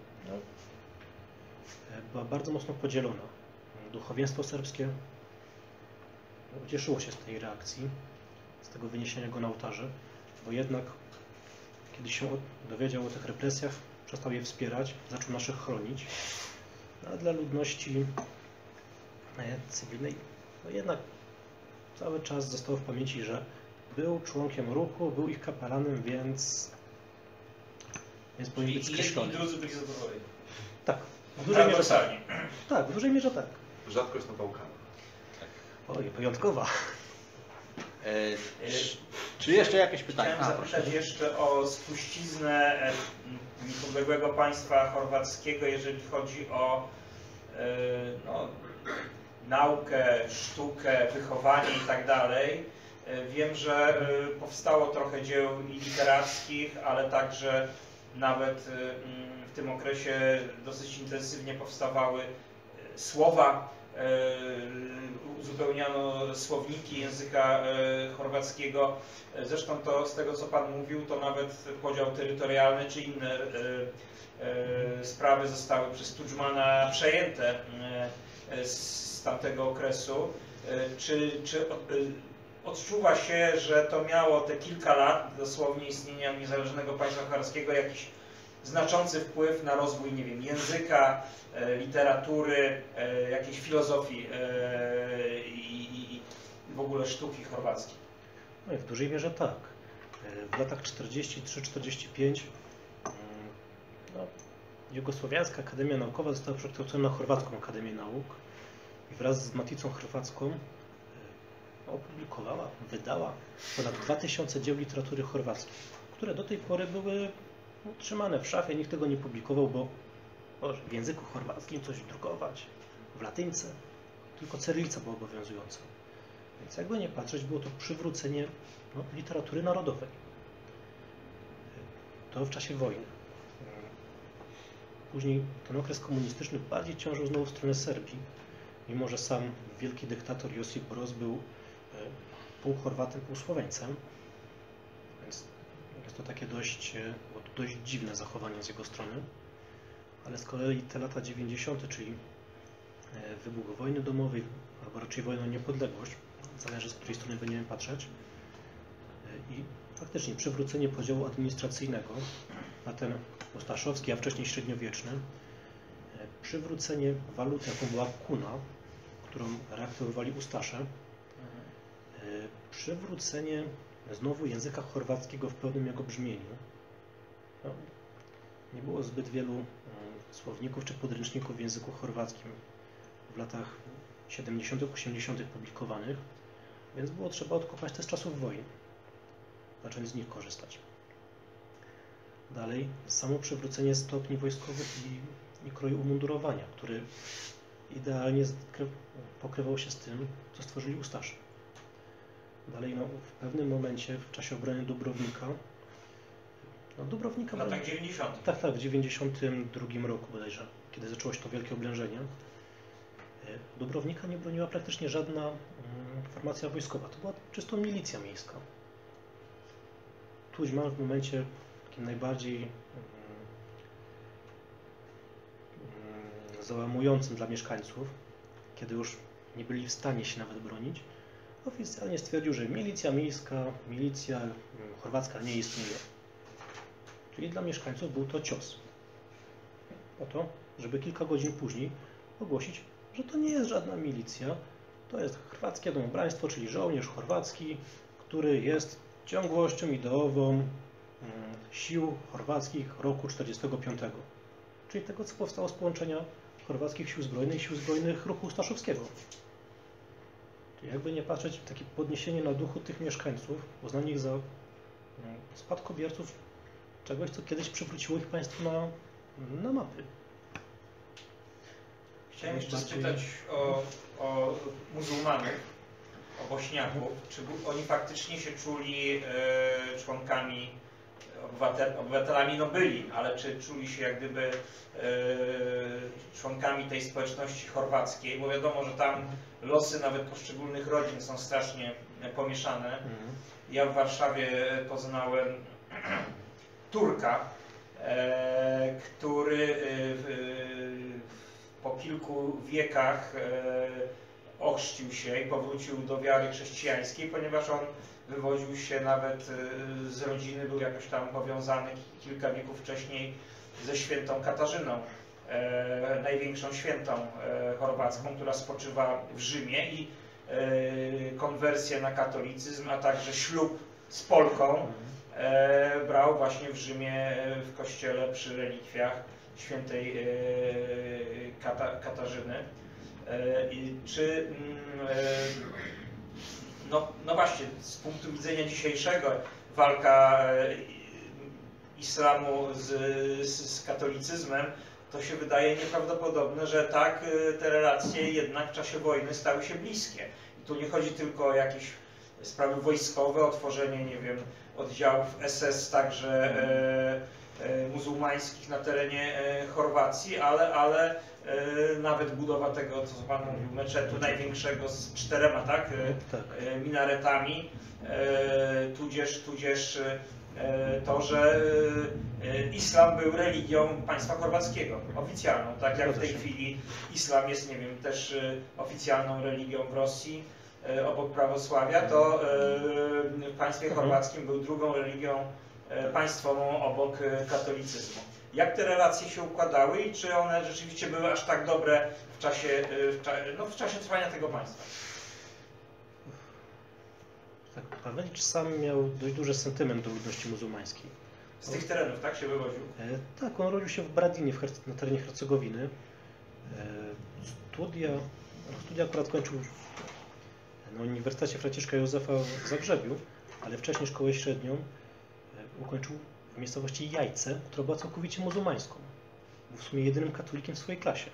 była bardzo mocno podzielona. Duchowieństwo serbskie ucieszyło się z tej reakcji, z tego wyniesienia go na ołtarze, bo jednak kiedy się dowiedział o tych represjach, przestał je wspierać, zaczął naszych chronić, a dla ludności cywilnej jednak cały czas zostało w pamięci, że był członkiem ruchu, był ich kapelanem, więc powinien być skreślony. I drudzy byli zadowoleni. Tak, w dużej mierze tak. Tak, w dużej mierze tak. Rzadkość na Bałkanach. Oj, wyjątkowa. Czy jeszcze jakieś pytania? Chciałem zapytać jeszcze o spuściznę niepodległego państwa chorwackiego, jeżeli chodzi o naukę, sztukę, wychowanie i tak dalej. Wiem, że powstało trochę dzieł literackich, ale także nawet w tym okresie dosyć intensywnie powstawały słowa, uzupełniano słowniki języka chorwackiego. Zresztą to z tego, co Pan mówił, to nawet podział terytorialny czy inne sprawy zostały przez Tudżmana przejęte z tamtego okresu. Czy odczuwa się, że to miało te kilka lat dosłownie istnienia niezależnego państwa chorwackiego jakiś znaczący wpływ na rozwój, nie wiem, języka, literatury, jakiejś filozofii i w ogóle sztuki chorwackiej? No i w dużej mierze tak. W latach 43-45 no, Jugosłowiańska Akademia Naukowa została przekształcona na Chorwacką Akademię Nauk i wraz z Maticą Chorwacką opublikowała, wydała ponad 2000 dzieł literatury chorwackiej, które do tej pory były trzymane w szafie, nikt tego nie publikował, bo w języku chorwackim coś drukować, w latynce, tylko cyrylica była obowiązująca. Więc jakby nie patrzeć, było to przywrócenie literatury narodowej. To w czasie wojny. Później ten okres komunistyczny bardziej ciążył znowu w stronę Serbii, mimo że sam wielki dyktator Josip Broz był pół Chorwatem, pół Słoweńcem. Więc jest to takie dość dziwne zachowanie z jego strony. Ale z kolei te lata 90., czyli wybuch wojny domowej, albo raczej wojna o niepodległość, zależy z której strony będziemy patrzeć, i faktycznie przywrócenie podziału administracyjnego na ten ustaszowski, a wcześniej średniowieczny, przywrócenie waluty, jaką była kuna, którą reaktywowali Ustasze, przywrócenie znowu języka chorwackiego w pełnym jego brzmieniu. No, nie było zbyt wielu słowników czy podręczników w języku chorwackim w latach 70., 80. publikowanych, więc było trzeba odkopać te z czasów wojny, zacząć z nich korzystać. Dalej samo przywrócenie stopni wojskowych i kroju umundurowania, który idealnie pokrywał się z tym, co stworzyli Ustasze. Dalej w pewnym momencie, w czasie obrony Dubrownika, w latach 90. Tak, w 92 roku bodajże, kiedy zaczęło się to wielkie oblężenie, Dubrownika nie broniła praktycznie żadna formacja wojskowa. To była czysto milicja miejska. Tudźman w momencie takim najbardziej załamującym dla mieszkańców, kiedy już nie byli w stanie się nawet bronić, oficjalnie stwierdził, że milicja miejska, milicja chorwacka nie istnieje. Czyli dla mieszkańców był to cios. Po to, żeby kilka godzin później ogłosić, że to nie jest żadna milicja, to jest chorwackie domobraństwo, czyli żołnierz chorwacki, który jest ciągłością ideową sił chorwackich roku 1945. Czyli tego, co powstało z połączenia chorwackich sił zbrojnych i sił zbrojnych ruchu ustaszowskiego. Czyli jakby nie patrzeć, takie podniesienie na duchu tych mieszkańców, uznanie ich za spadkobierców czegoś, co kiedyś przywróciło ich państwo na mapy. Chciałem jeszcze spytać o muzułmanów, o Bośniaków. Czy oni faktycznie się czuli członkami, obywatelami, no byli, ale czy czuli się jak gdyby członkami tej społeczności chorwackiej? Bo wiadomo, że tam losy nawet poszczególnych rodzin są strasznie pomieszane. Ja w Warszawie poznałem Turka, który po kilku wiekach ochrzcił się i powrócił do wiary chrześcijańskiej, ponieważ on wywodził się nawet z rodziny, był jakoś tam powiązany kilka wieków wcześniej ze świętą Katarzyną, największą świętą chorwacką, która spoczywa w Rzymie, i konwersję na katolicyzm, a także ślub z Polką brał właśnie w Rzymie w kościele przy relikwiach świętej Katarzyny. Czy no właśnie, z punktu widzenia dzisiejszego walka islamu z katolicyzmem, to się wydaje nieprawdopodobne, że tak te relacje jednak w czasie wojny stały się bliskie. I tu nie chodzi tylko o jakieś sprawy wojskowe, o tworzenie, nie wiem, oddziałów SS także muzułmańskich na terenie Chorwacji, ale nawet budowa tego, co Pan mówił, meczetu największego z 4, tak, minaretami, tudzież to, że islam był religią państwa chorwackiego, oficjalną, tak jak w tej chwili islam jest, nie wiem, też oficjalną religią w Rosji, obok prawosławia, to w państwie chorwackim był drugą religią państwową obok katolicyzmu. Jak te relacje się układały i czy one rzeczywiście były aż tak dobre w czasie trwania tego państwa? Tak, Pawelicz sam miał dość duży sentyment do ludności muzułmańskiej. Z tych terenów, tak, się wywodził? Tak, on rodził się w Bradinie, na terenie Hercegowiny. Studia akurat kończył na Uniwersytecie Franciszka Józefa w Zagrzebiu, ale wcześniej szkołę średnią ukończył w miejscowości Jajce, która była całkowicie muzułmańską. Był w sumie jedynym katolikiem w swojej klasie.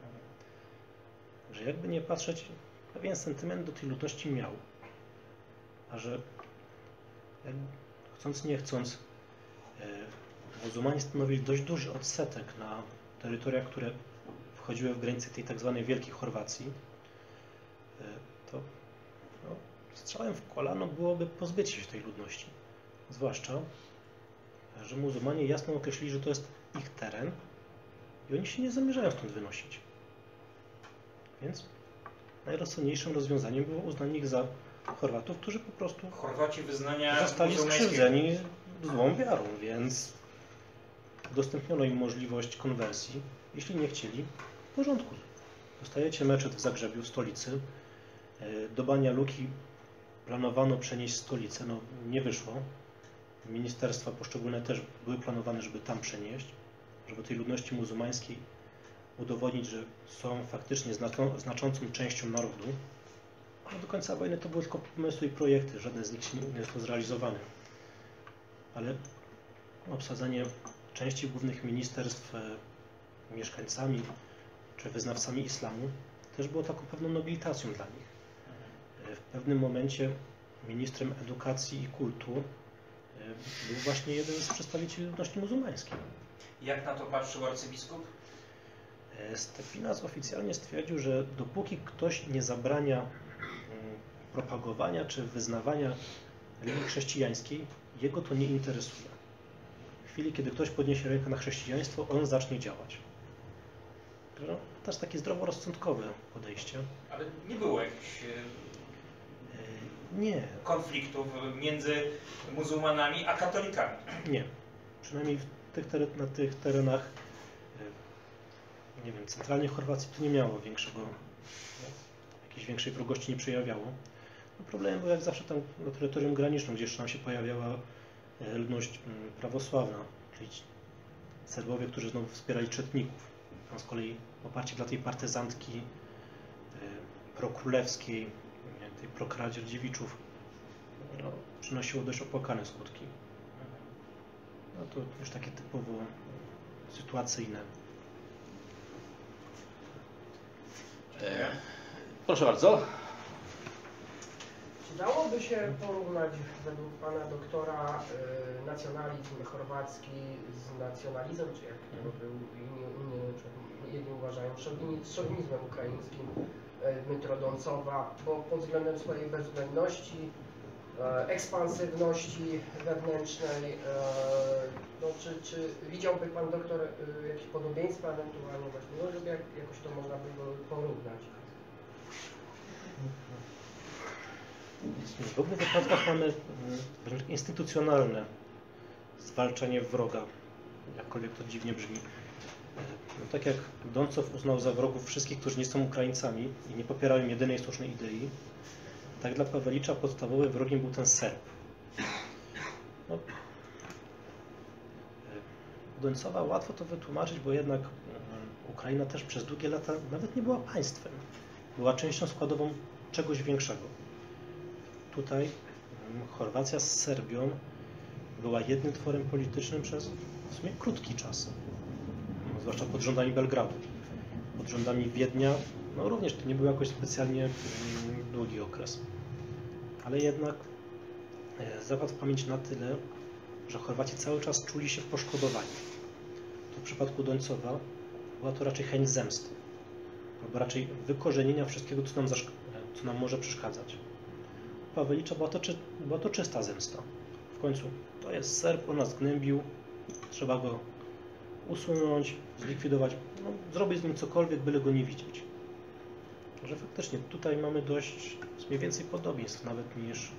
Że jakby nie patrzeć, pewien sentyment do tej ludności miał. A że chcąc nie chcąc, muzułmanie stanowili dość duży odsetek na terytoriach, które wchodziły w granice tej tak zwanej Wielkiej Chorwacji, to strzałem w kolano byłoby pozbyć się tej ludności. Zwłaszcza, że muzułmanie jasno określili, że to jest ich teren i oni się nie zamierzają stąd wynosić. Więc najrozsądniejszym rozwiązaniem było uznanie ich za Chorwatów, którzy po prostu Chorwaci wyznania zostali skrzywdzeni złą wiarą, więc udostępniono im możliwość konwersji. Jeśli nie chcieli, w porządku. Dostajecie meczet w Zagrzebiu, w stolicy. Do Banja Luki planowano przenieść stolicę, no nie wyszło. Ministerstwa poszczególne też były planowane, żeby tam przenieść, żeby tej ludności muzułmańskiej udowodnić, że są faktycznie znaczącą częścią narodu. No do końca wojny to były tylko pomysły i projekty, żaden z nich nie został zrealizowany. Ale obsadzenie części głównych ministerstw mieszkańcami czy wyznawcami islamu też było taką pewną nobilitacją dla nich. W pewnym momencie ministrem edukacji i kultur był właśnie jeden z przedstawicieli ludności muzułmańskiej. Jak na to patrzył arcybiskup? Stepinas oficjalnie stwierdził, że dopóki ktoś nie zabrania propagowania czy wyznawania religii chrześcijańskiej, jego to nie interesuje. W chwili, kiedy ktoś podniesie rękę na chrześcijaństwo, on zacznie działać. To też takie zdroworozsądkowe podejście. Ale nie było jakichś konfliktów między muzułmanami a katolikami? Nie. Przynajmniej na tych terenach, nie wiem, centralnej Chorwacji to nie miało jakiejś większej wrogości nie przejawiało. No problemem był jak zawsze tam na terytorium granicznym, gdzie jeszcze tam się pojawiała ludność prawosławna, czyli Serbowie, którzy znowu wspierali czetników. Tam z kolei poparcie dla tej partyzantki prokrólewskiej, tej prokradzierdziewiczów, no, przynosiło dość opłakane skutki. No to już takie typowo sytuacyjne. Proszę bardzo. Czy dałoby się porównać według Pana doktora nacjonalizm chorwacki z nacjonalizmem, czy jak to był jedni uważają, szowinizmem ukraińskim Dmytro Doncowa, bo pod względem swojej bezwzględności, ekspansywności wewnętrznej, no, czy widziałby Pan doktor jakieś podobieństwa ewentualnie właśnie, no, żeby jakoś to można by go porównać? W obu wypadkach mamy instytucjonalne zwalczanie wroga, jakkolwiek to dziwnie brzmi. No, tak jak Doncow uznał za wrogów wszystkich, którzy nie są Ukraińcami i nie popierają jedynej słusznej idei, tak dla Pawelicza podstawowym wrogiem był ten Serb. No, Doncowa łatwo to wytłumaczyć, bo jednak Ukraina też przez długie lata nawet nie była państwem. Była częścią składową czegoś większego. Tutaj Chorwacja z Serbią była jednym tworem politycznym przez w sumie krótki czas. zwłaszcza pod rządami Belgradu. Pod rządami Wiednia, no również to nie był jakoś specjalnie długi okres. Ale jednak zapadł w pamięć na tyle, że Chorwaci cały czas czuli się poszkodowani. Tu w przypadku Dońcowa była to raczej chęć zemsty, albo raczej wykorzenienia wszystkiego, co nam może przeszkadzać. Pawelicza była to czysta zemsta. W końcu to jest Serb, on nas gnębił, trzeba go usunąć, zlikwidować, no, zrobić z nim cokolwiek, byle go nie widzieć. Że faktycznie tutaj mamy dość mniej więcej podobieństw nawet niż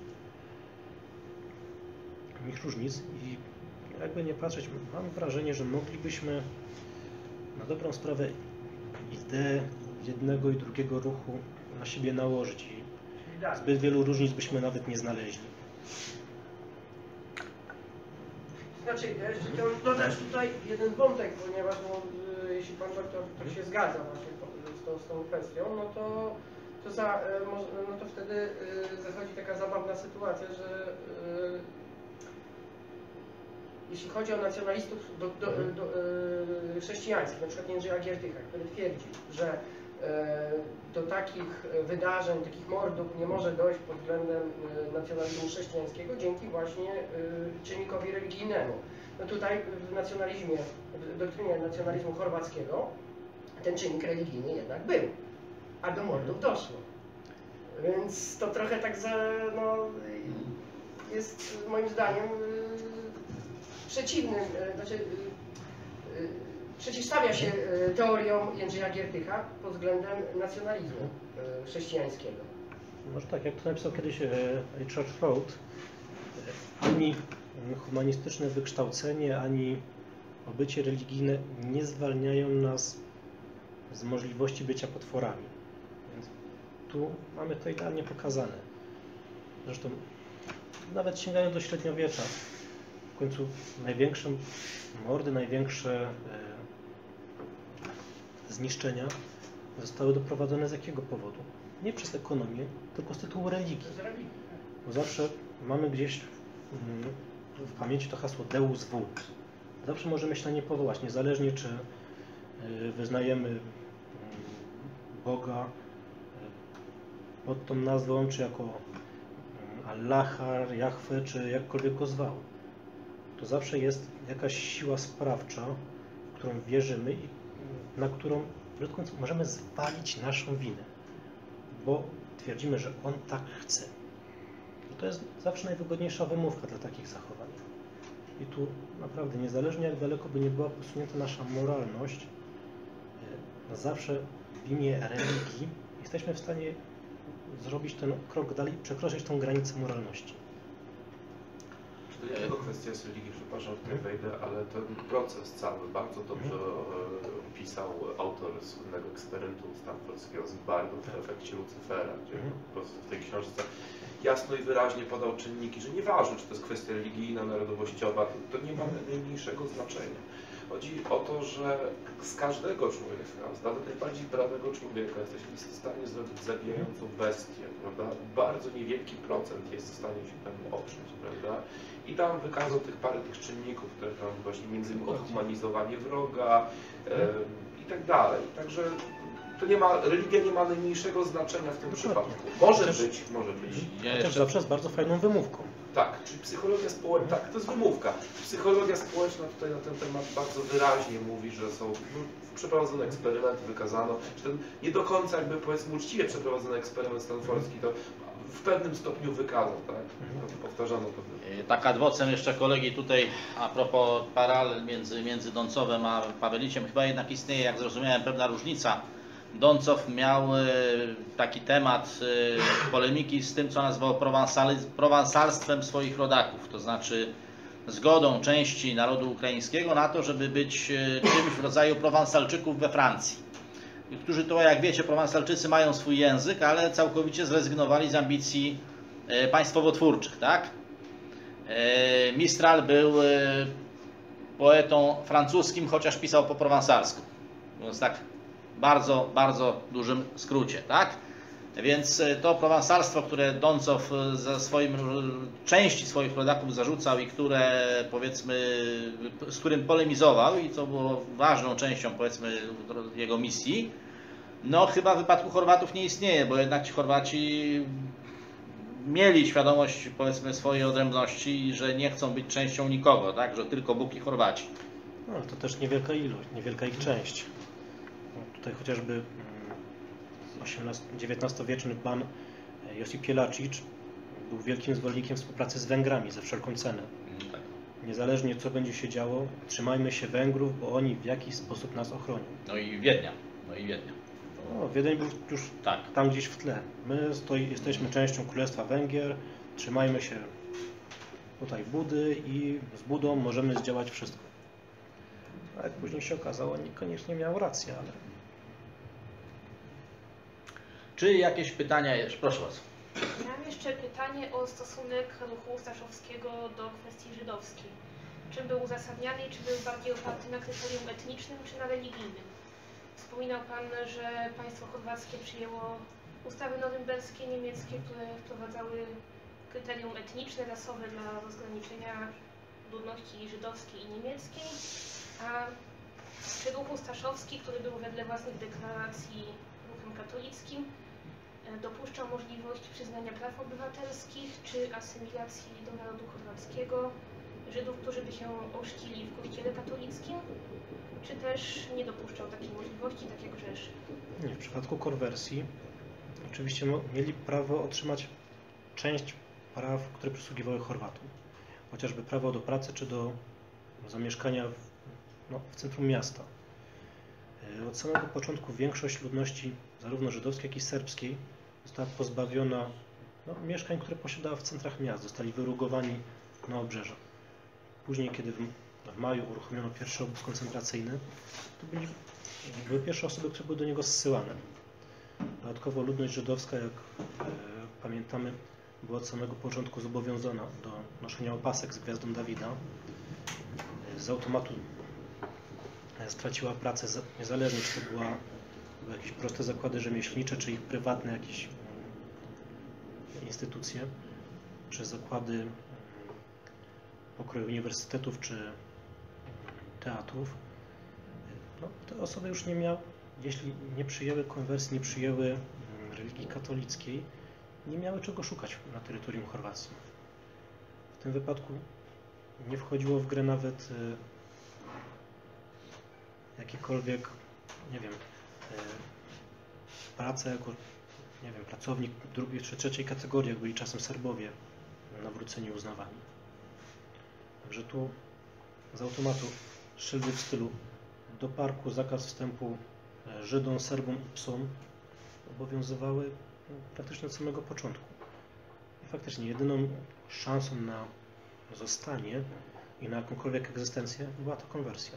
różnic i jakby nie patrzeć, mam wrażenie, że moglibyśmy na dobrą sprawę ideę jednego i drugiego ruchu na siebie nałożyć i zbyt wielu różnic byśmy nawet nie znaleźli. Znaczy, ja jeszcze chciałbym dodać tutaj jeden wątek, ponieważ jeśli pan doktor tak się zgadza właśnie z tą kwestią, no to wtedy zachodzi taka zabawna sytuacja, że jeśli chodzi o nacjonalistów chrześcijańskich, na przykład Jędrzeja Giertycha, który twierdzi, że do takich wydarzeń, takich mordów nie może dojść pod względem nacjonalizmu chrześcijańskiego dzięki właśnie czynnikowi religijnemu. No tutaj w nacjonalizmie, w doktrynie nacjonalizmu chorwackiego ten czynnik religijny jednak był, a do mordów doszło. Więc to trochę tak jest moim zdaniem przeciwnym, przeciwstawia się teoriom Jędrzeja Giertycha pod względem nacjonalizmu chrześcijańskiego. Może tak, jak to napisał kiedyś Richard Roth, ani humanistyczne wykształcenie, ani obycie religijne nie zwalniają nas z możliwości bycia potworami. Więc tu mamy to idealnie pokazane. Zresztą nawet sięgając do średniowiecza, w końcu największe mordy, największe zniszczenia zostały doprowadzone z jakiego powodu? Nie przez ekonomię, tylko z tytułu religii. Bo zawsze mamy gdzieś w pamięci to hasło Deus Vult. Zawsze możemy się na nie powołać, niezależnie czy wyznajemy Boga pod tą nazwą, czy jako Allaha, Jahwe, czy jakkolwiek go zwał. To zawsze jest jakaś siła sprawcza, w którą wierzymy i na którą możemy zwalić naszą winę, bo twierdzimy, że on tak chce. I to jest zawsze najwygodniejsza wymówka dla takich zachowań. I tu naprawdę, niezależnie jak daleko by nie była posunięta nasza moralność, zawsze w imię religii jesteśmy w stanie zrobić ten krok dalej, przekroczyć tą granicę moralności. To nie tylko kwestia jest religii, przepraszam, tutaj wejdę, ale ten proces cały bardzo dobrze opisał autor słynnego eksperymentu stanfordzkiego z Bardą w efekcie Lucyfera, gdzie po prostu w tej książce jasno i wyraźnie podał czynniki, że nieważne, czy to jest kwestia religijna, narodowościowa, to nie ma najmniejszego znaczenia. Chodzi o to, że z każdego człowieka, z nawet najbardziej prawego człowieka jesteśmy w stanie zrobić zabijającą bestię, prawda? Bardzo niewielki procent jest w stanie się temu oprzeć, prawda? I tam wykazał parę tych czynników, które tam właśnie między innymi odhumanizowanie wroga i tak dalej. Także to religia nie ma najmniejszego znaczenia w tym przypadku. Może być. Ja też zawsze jest bardzo fajną wymówką. Tak, czyli psychologia społeczna, tak, to jest wymówka. Psychologia społeczna tutaj na ten temat bardzo wyraźnie mówi, że są przeprowadzone eksperymenty, wykazano, że ten nie do końca jakby powiedzmy uczciwie przeprowadzony eksperyment stanfordzki to w pewnym stopniu wykazał, tak? Powtarzano pewnie. Tak ad vocem jeszcze kolegi tutaj a propos paralel między Doncowem a Paweliciem, chyba jednak istnieje, jak zrozumiałem, pewna różnica. Doncow miał taki temat polemiki z tym, co nazwał prowansalstwem swoich rodaków, to znaczy zgodą części narodu ukraińskiego na to, żeby być czymś w rodzaju prowansalczyków we Francji, którzy to, jak wiecie, prowansalczycy mają swój język, ale całkowicie zrezygnowali z ambicji państwowotwórczych, tak? Mistral był poetą francuskim, chociaż pisał po prowansalsku, mówiąc tak bardzo, bardzo dużym skrócie, tak? Więc to prowansalstwo, które Doncow części swoich rodaków zarzucał i które, powiedzmy, z którym polemizował i co było ważną częścią, powiedzmy, jego misji, no chyba w wypadku Chorwatów nie istnieje, bo jednak ci Chorwaci mieli świadomość, powiedzmy, swojej odrębności i że nie chcą być częścią nikogo, tak, że tylko Bóg i Chorwaci. No, ale to też niewielka ilość, niewielka ich część. No, tutaj chociażby XIX-wieczny pan Josip Jelačić był wielkim zwolennikiem współpracy z Węgrami za wszelką cenę. Tak. Niezależnie co będzie się działo, trzymajmy się Węgrów, bo oni w jakiś sposób nas ochronią. No i Wiednia. No, Wiedeń był już Tak. tam gdzieś w tle. My jesteśmy częścią Królestwa Węgier, trzymajmy się tutaj Budy i z Budą możemy zdziałać wszystko. A jak później się okazało, niekoniecznie miał rację, ale... Czy jakieś pytania jeszcze? Proszę bardzo. Mam jeszcze pytanie o stosunek ruchu staszowskiego do kwestii żydowskiej. Czym był uzasadniany i czy był bardziej oparty na kryterium etnicznym czy na religijnym? Wspominał Pan, że państwo chorwackie przyjęło ustawy norymberskie niemieckie, które wprowadzały kryterium etniczne, rasowe dla rozgraniczenia ludności żydowskiej i niemieckiej, a czy ruch staszowski, który był wedle własnych deklaracji ruchem katolickim, dopuszczał możliwość przyznania praw obywatelskich czy asymilacji do narodu chorwackiego Żydów, którzy by się ochrzcili w kościele katolickim, czy też nie dopuszczał takiej możliwości, tak jak Rzesz? Nie, w przypadku konwersji oczywiście mieli prawo otrzymać część praw, które przysługiwały Chorwatom. Chociażby prawo do pracy czy do zamieszkania w centrum miasta. Od samego początku większość ludności, zarówno żydowskiej, jak i serbskiej, została pozbawiona mieszkań, które posiadała w centrach miast. Zostali wyrugowani na obrzeżach. Później, kiedy w maju uruchomiono pierwszy obóz koncentracyjny, to były pierwsze osoby, które były do niego zsyłane. Dodatkowo ludność żydowska, jak pamiętamy, była od samego początku zobowiązana do noszenia opasek z gwiazdą Dawida. Z automatu straciła pracę, niezależnie czy to były jakieś proste zakłady rzemieślnicze, czy ich prywatne jakieś instytucje, czy zakłady pokroju uniwersytetów, czy teatrów. No, te osoby już nie miały, jeśli nie przyjęły konwersji, nie przyjęły religii katolickiej, nie miały czego szukać na terytorium Chorwacji. W tym wypadku nie wchodziło w grę nawet jakiekolwiek, nie wiem, praca jako, nie wiem, pracownik drugiej czy trzeciej kategorii, jak byli czasem Serbowie nawróceni uznawani. Także tu z automatu szyldy w stylu do parku, zakaz wstępu Żydom, Serbom i psom obowiązywały praktycznie od samego początku. I faktycznie jedyną szansą na zostanie i na jakąkolwiek egzystencję była to konwersja.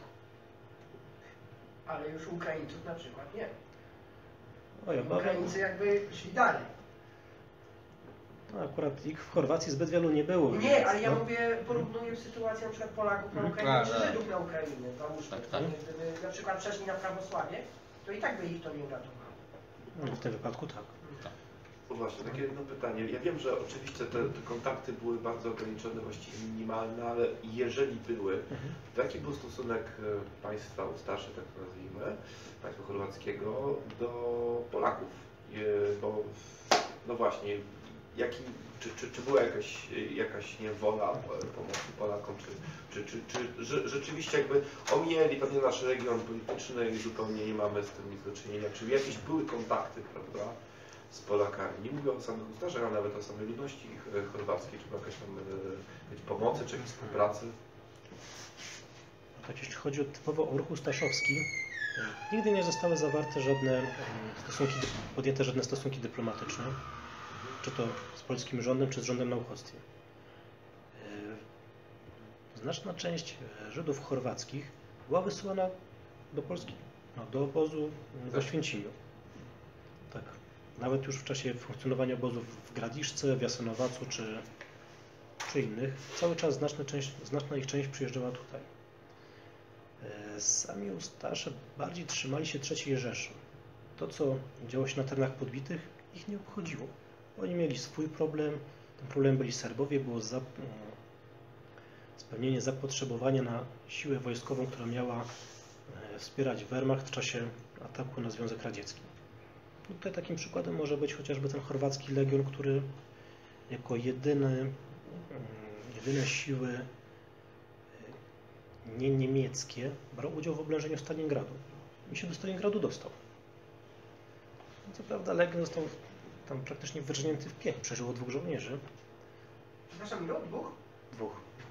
Ale już Ukraińców na przykład nie. Ja Ukraińcy jakby szli dalej. No, akurat ich w Chorwacji zbyt wielu nie było. Nie, ale ja mówię, porównuję sytuację na przykład Polaków na Ukrainie czy Żydów na Ukrainie. Załóżmy, Tak. gdyby na przykład przeszli na prawosławie, to i tak by ich to nie uratowało. No, w tym wypadku tak. No właśnie, takie jedno pytanie. Ja wiem, że oczywiście te kontakty były bardzo ograniczone, właściwie minimalne, ale jeżeli były, to jaki był stosunek państwa Ustaszy, tak to nazwijmy, państwa chorwackiego do Polaków? Bo, no właśnie, czy była jakaś niewola pomocy Polakom, czy rzeczywiście jakby omijali pewnie nasz region polityczny i zupełnie nie mamy z tym nic do czynienia? Czy jakieś były kontakty, prawda, z Polakami? Nie mówię o samych Ustaszach, ale nawet o samej ludności chorwackiej, czy była jakaś tam pomocy, czy jakiejś współpracy? Tak, jeśli chodzi typowo o ruch ustaszowski, nigdy nie zostały zawarte podjęte żadne stosunki dyplomatyczne, czy to z polskim rządem, czy z rządem na uchodźstwie. Znaczna część Żydów chorwackich była wysyłana do Polski, do obozu w Oświęcimiu. Tak. Nawet już w czasie funkcjonowania obozów w Gradiszce, w Jasenowacu czy innych, cały czas znaczna ich część przyjeżdżała tutaj. Sami Ustasze bardziej trzymali się III Rzeszy. To, co działo się na terenach podbitych, ich nie obchodziło. Oni mieli swój problem, tym problemem byli Serbowie, było spełnienie zapotrzebowania na siłę wojskową, która miała wspierać Wehrmacht w czasie ataku na Związek Radziecki. No tutaj takim przykładem może być chociażby ten chorwacki legion, który jako jedyne siły nie niemieckie brał udział w oblężeniu Stalingradu i się do Stalingradu dostał. Co prawda legion został tam praktycznie wyrżnięty w pień, przeżyło 2 żołnierzy. Przepraszam, ilu? 2? 2.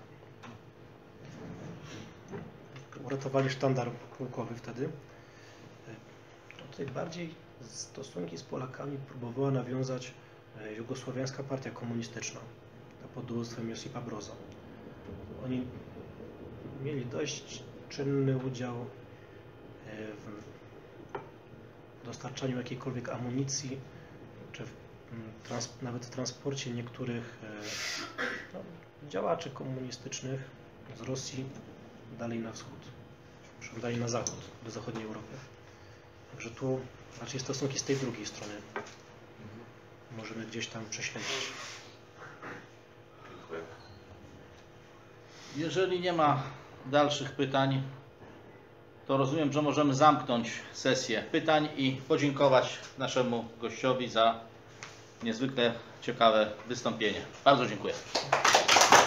Uratowali sztandar pułkowy wtedy. Tutaj bardziej stosunki z Polakami próbowała nawiązać Jugosłowiańska Partia Komunistyczna pod dowództwem Josipa Broza. Oni mieli dość czynny udział w dostarczaniu jakiejkolwiek amunicji, czy nawet w transporcie niektórych działaczy komunistycznych z Rosji dalej na wschód, dalej na zachód, do zachodniej Europy. Także tu raczej stosunki z tej drugiej strony możemy gdzieś tam prześledzić. Dziękuję. Jeżeli nie ma dalszych pytań, to rozumiem, że możemy zamknąć sesję pytań i podziękować naszemu gościowi za niezwykle ciekawe wystąpienie. Bardzo dziękuję.